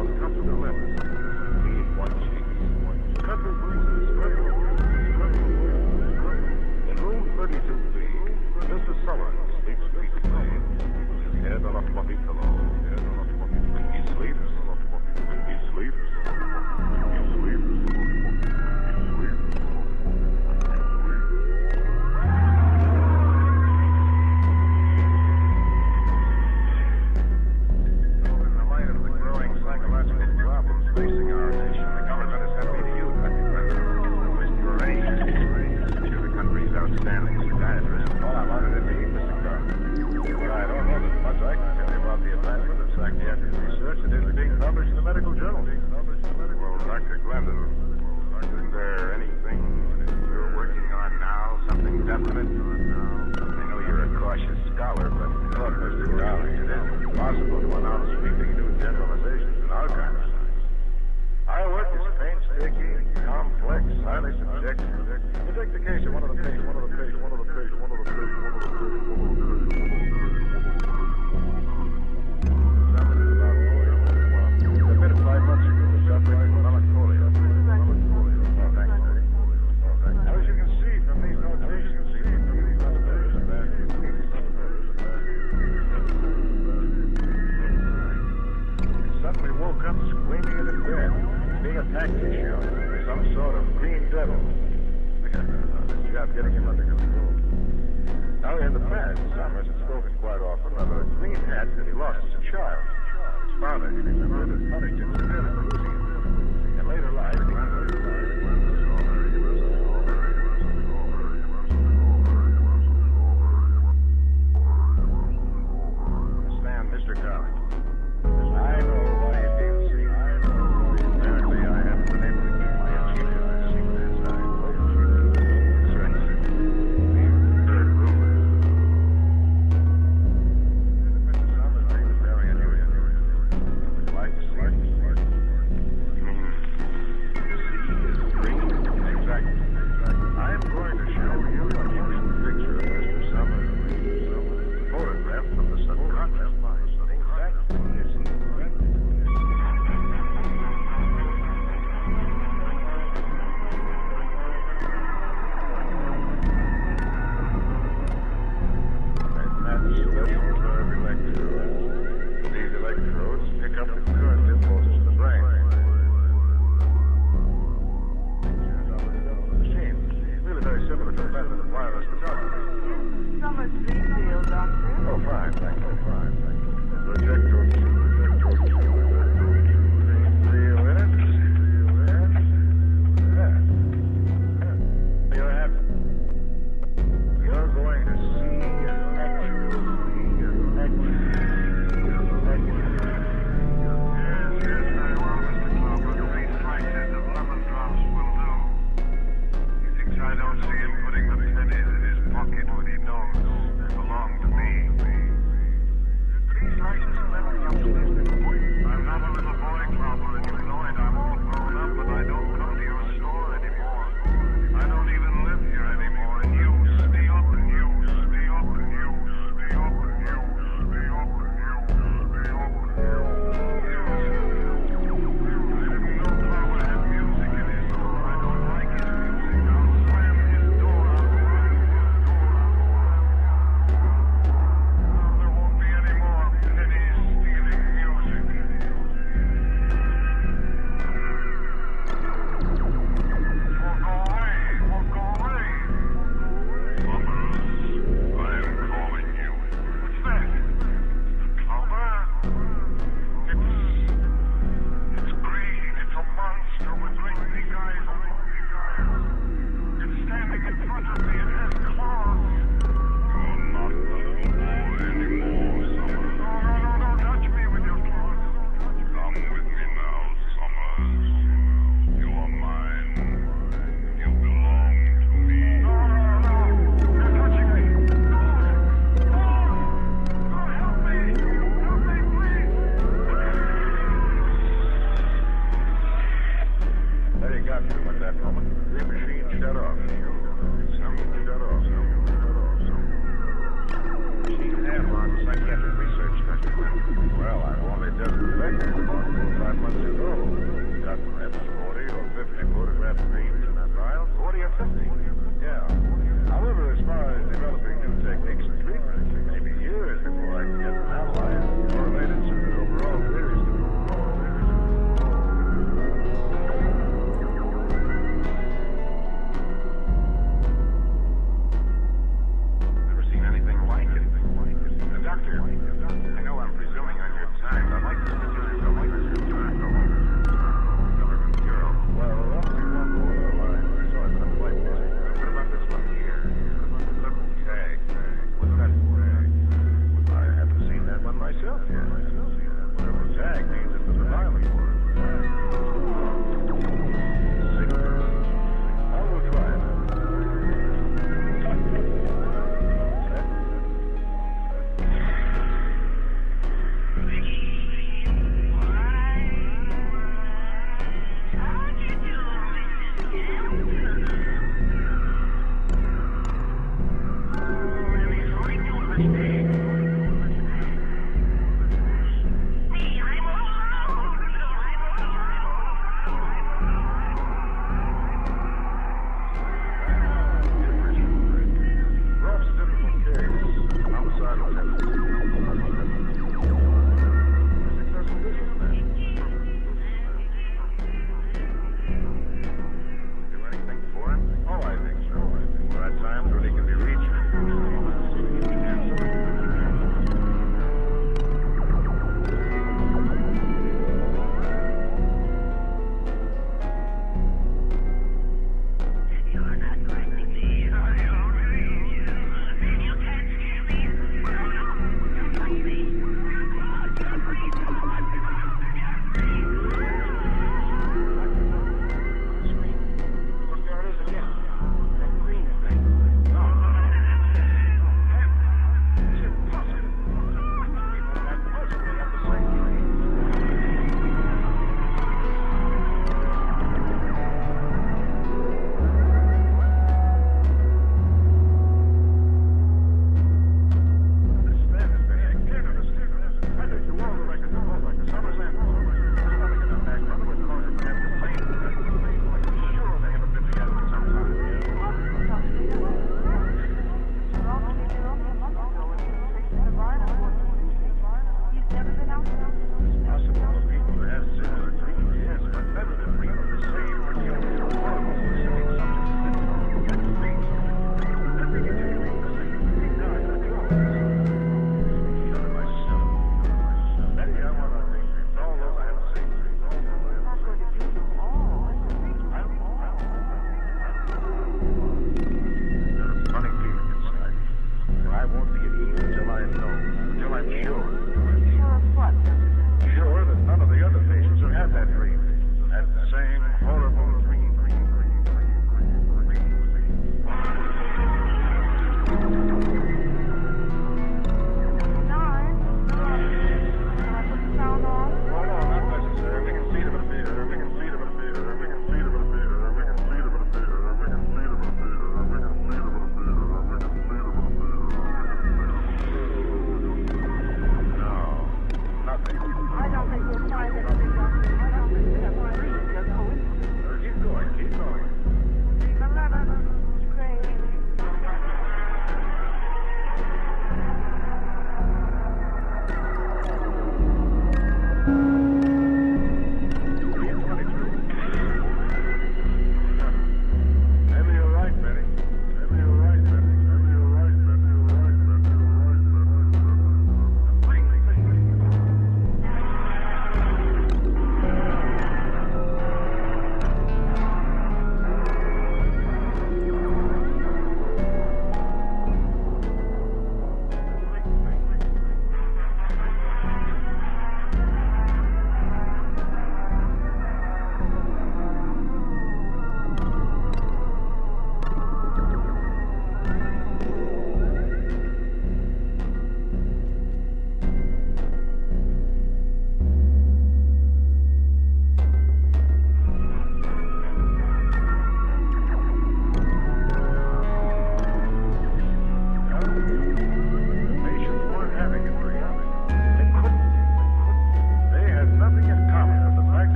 on comfortable levels. Lean white cheeks. Country breezes spreading over in room thirty-two B, Mister Summers sleeps peacefully, his head on a fluffy pillow. He sleeps. He sleeps. He sleeps.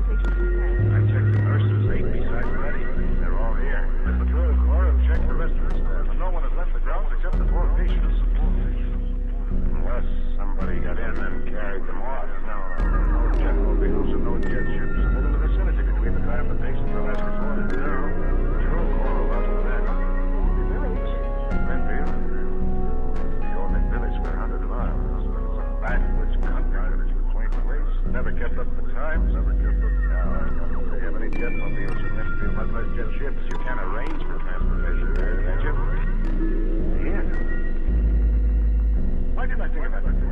I checked the nurses, eight besides Betty. They're all here. Mister Patrol Corps have checked the rest of the staff, and no one has left the grounds except the four patients. Unless somebody got in and carried them off. No, no jet mobiles and no jet ships still in the vicinity between the time the patients are last reported. No. Patrol Corps about to that. Village? Renfield? The only village for a hundred miles. But it's a backwoods country village with quaint ways. Never kept up the times. Never kept up the times. No, they have any jet mobiles in Renfield, much less jet ships. You can't arrange for transportation there, can you? Yeah. Why didn't I think about that?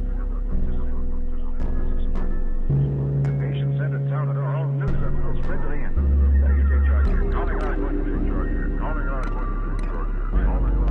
The patient sent a town at all news of it will spread to the end. Now you take charge here. Calling on one to take charge here. Calling on one to take charge here. Calling on.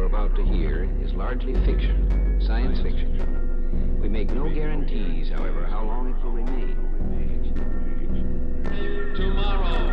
about to hear is largely fiction, science fiction. We make no guarantees, however, how long it will remain. Tomorrow.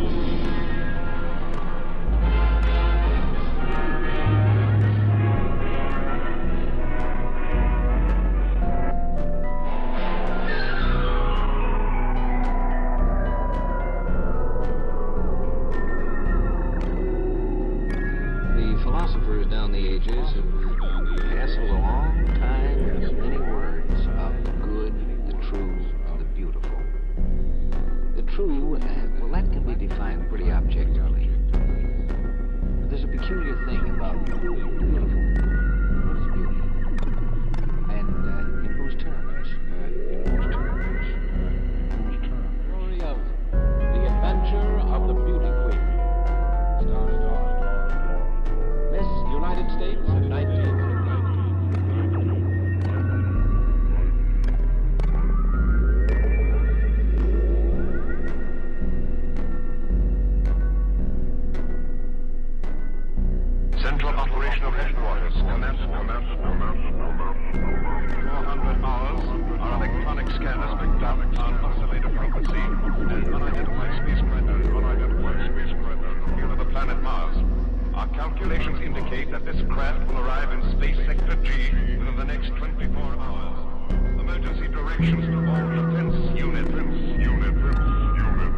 Philosophers down the ages have hassled a long time with many words about the good, the true, and the beautiful. The true, uh, well, that can be defined pretty objectively. But there's a peculiar thing about beautiful. What is beauty? And uh, in whose terms? Uh, in whose terms? Whose terms? Story of the adventure of the beauty queen. Starring Miss United States of nineteen fifty. Central operational headquarters. Commence, commence, commence, commence. four hundred hours, our electronic scanners picked up on oscillator frequency and unidentified space predator, unidentified space predator near the planet Mars. Our calculations indicate that this craft will arrive in space sector G within the next twenty-four hours. Emergency directions to all defense units. Unit, unit, unit,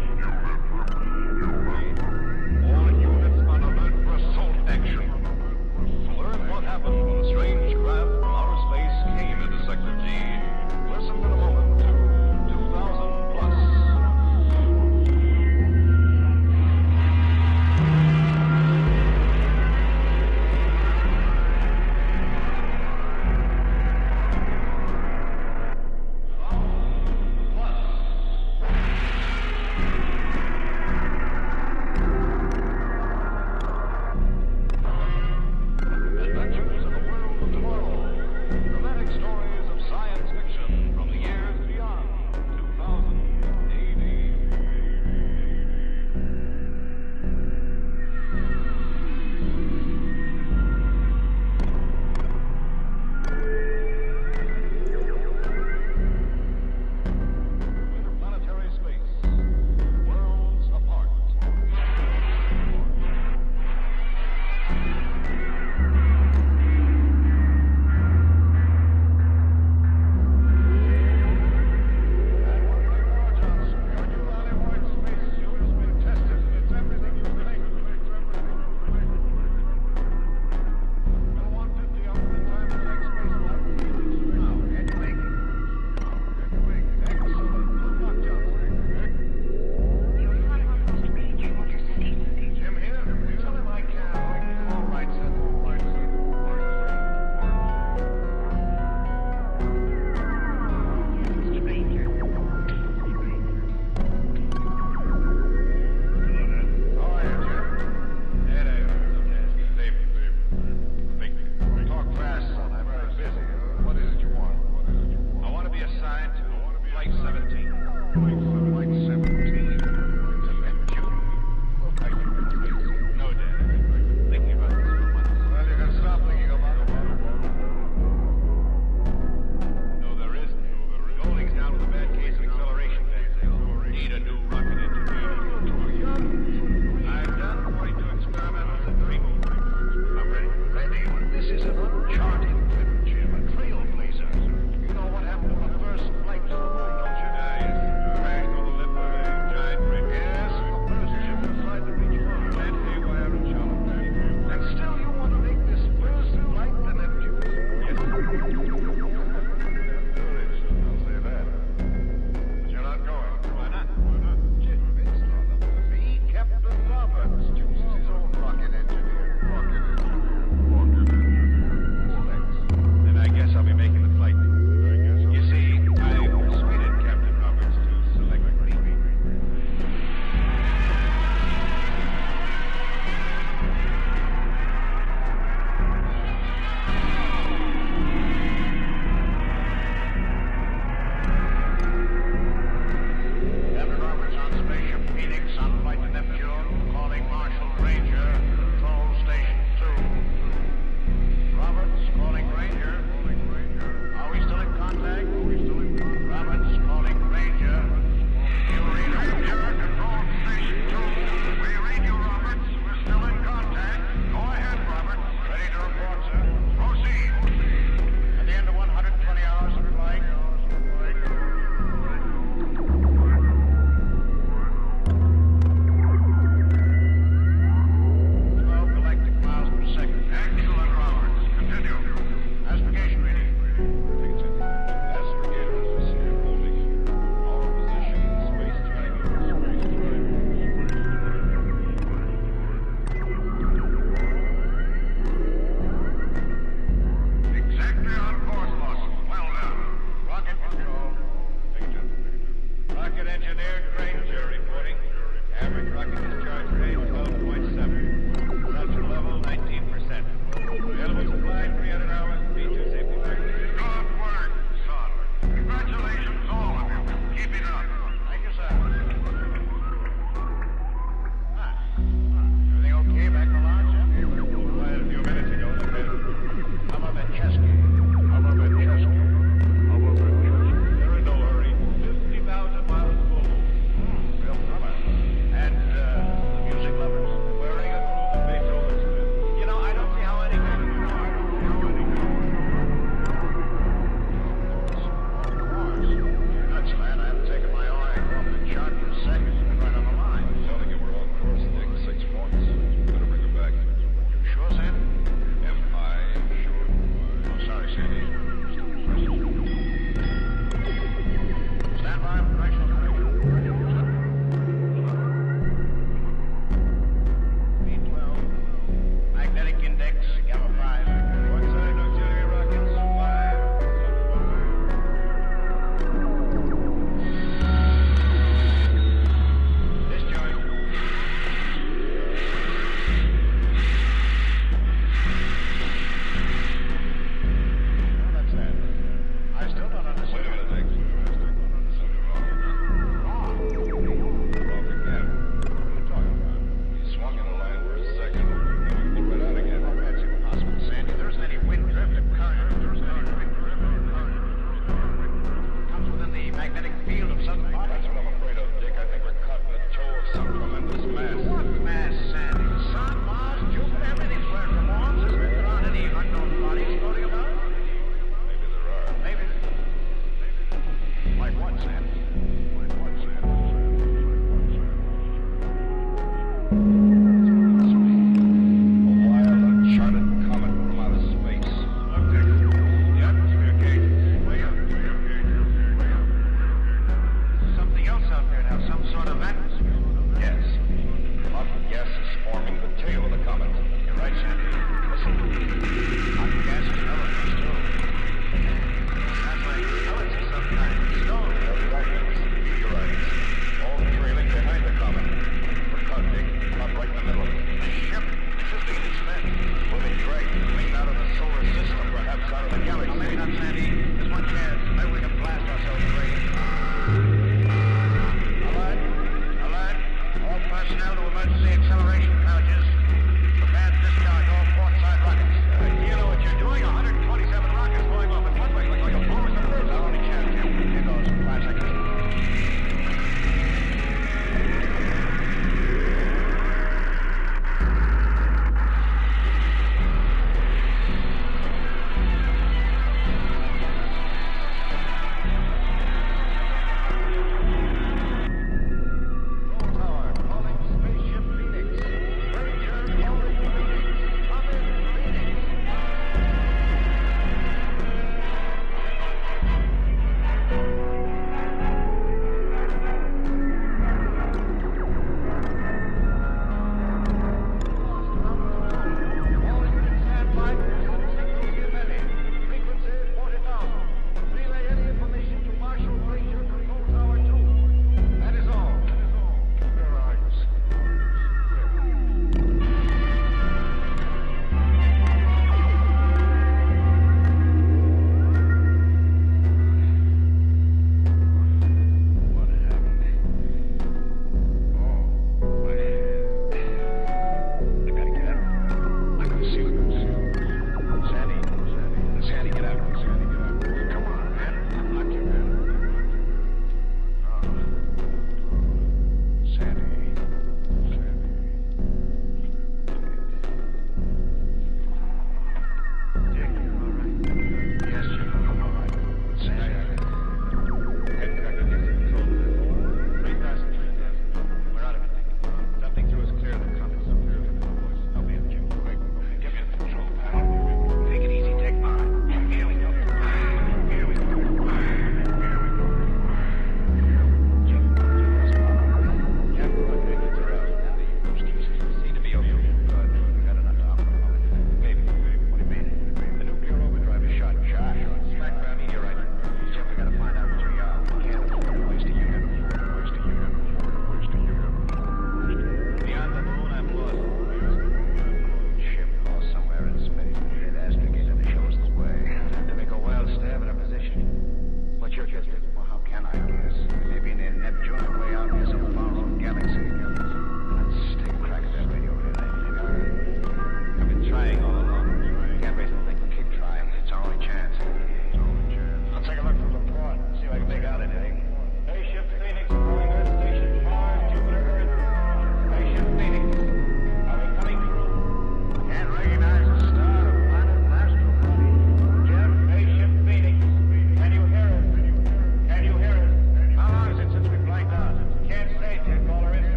all units on alert for assault action. Learn what happened when a strange craft from outer space came into sector G. Listen in a moment to two thousand plus. Plus.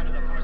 down to the first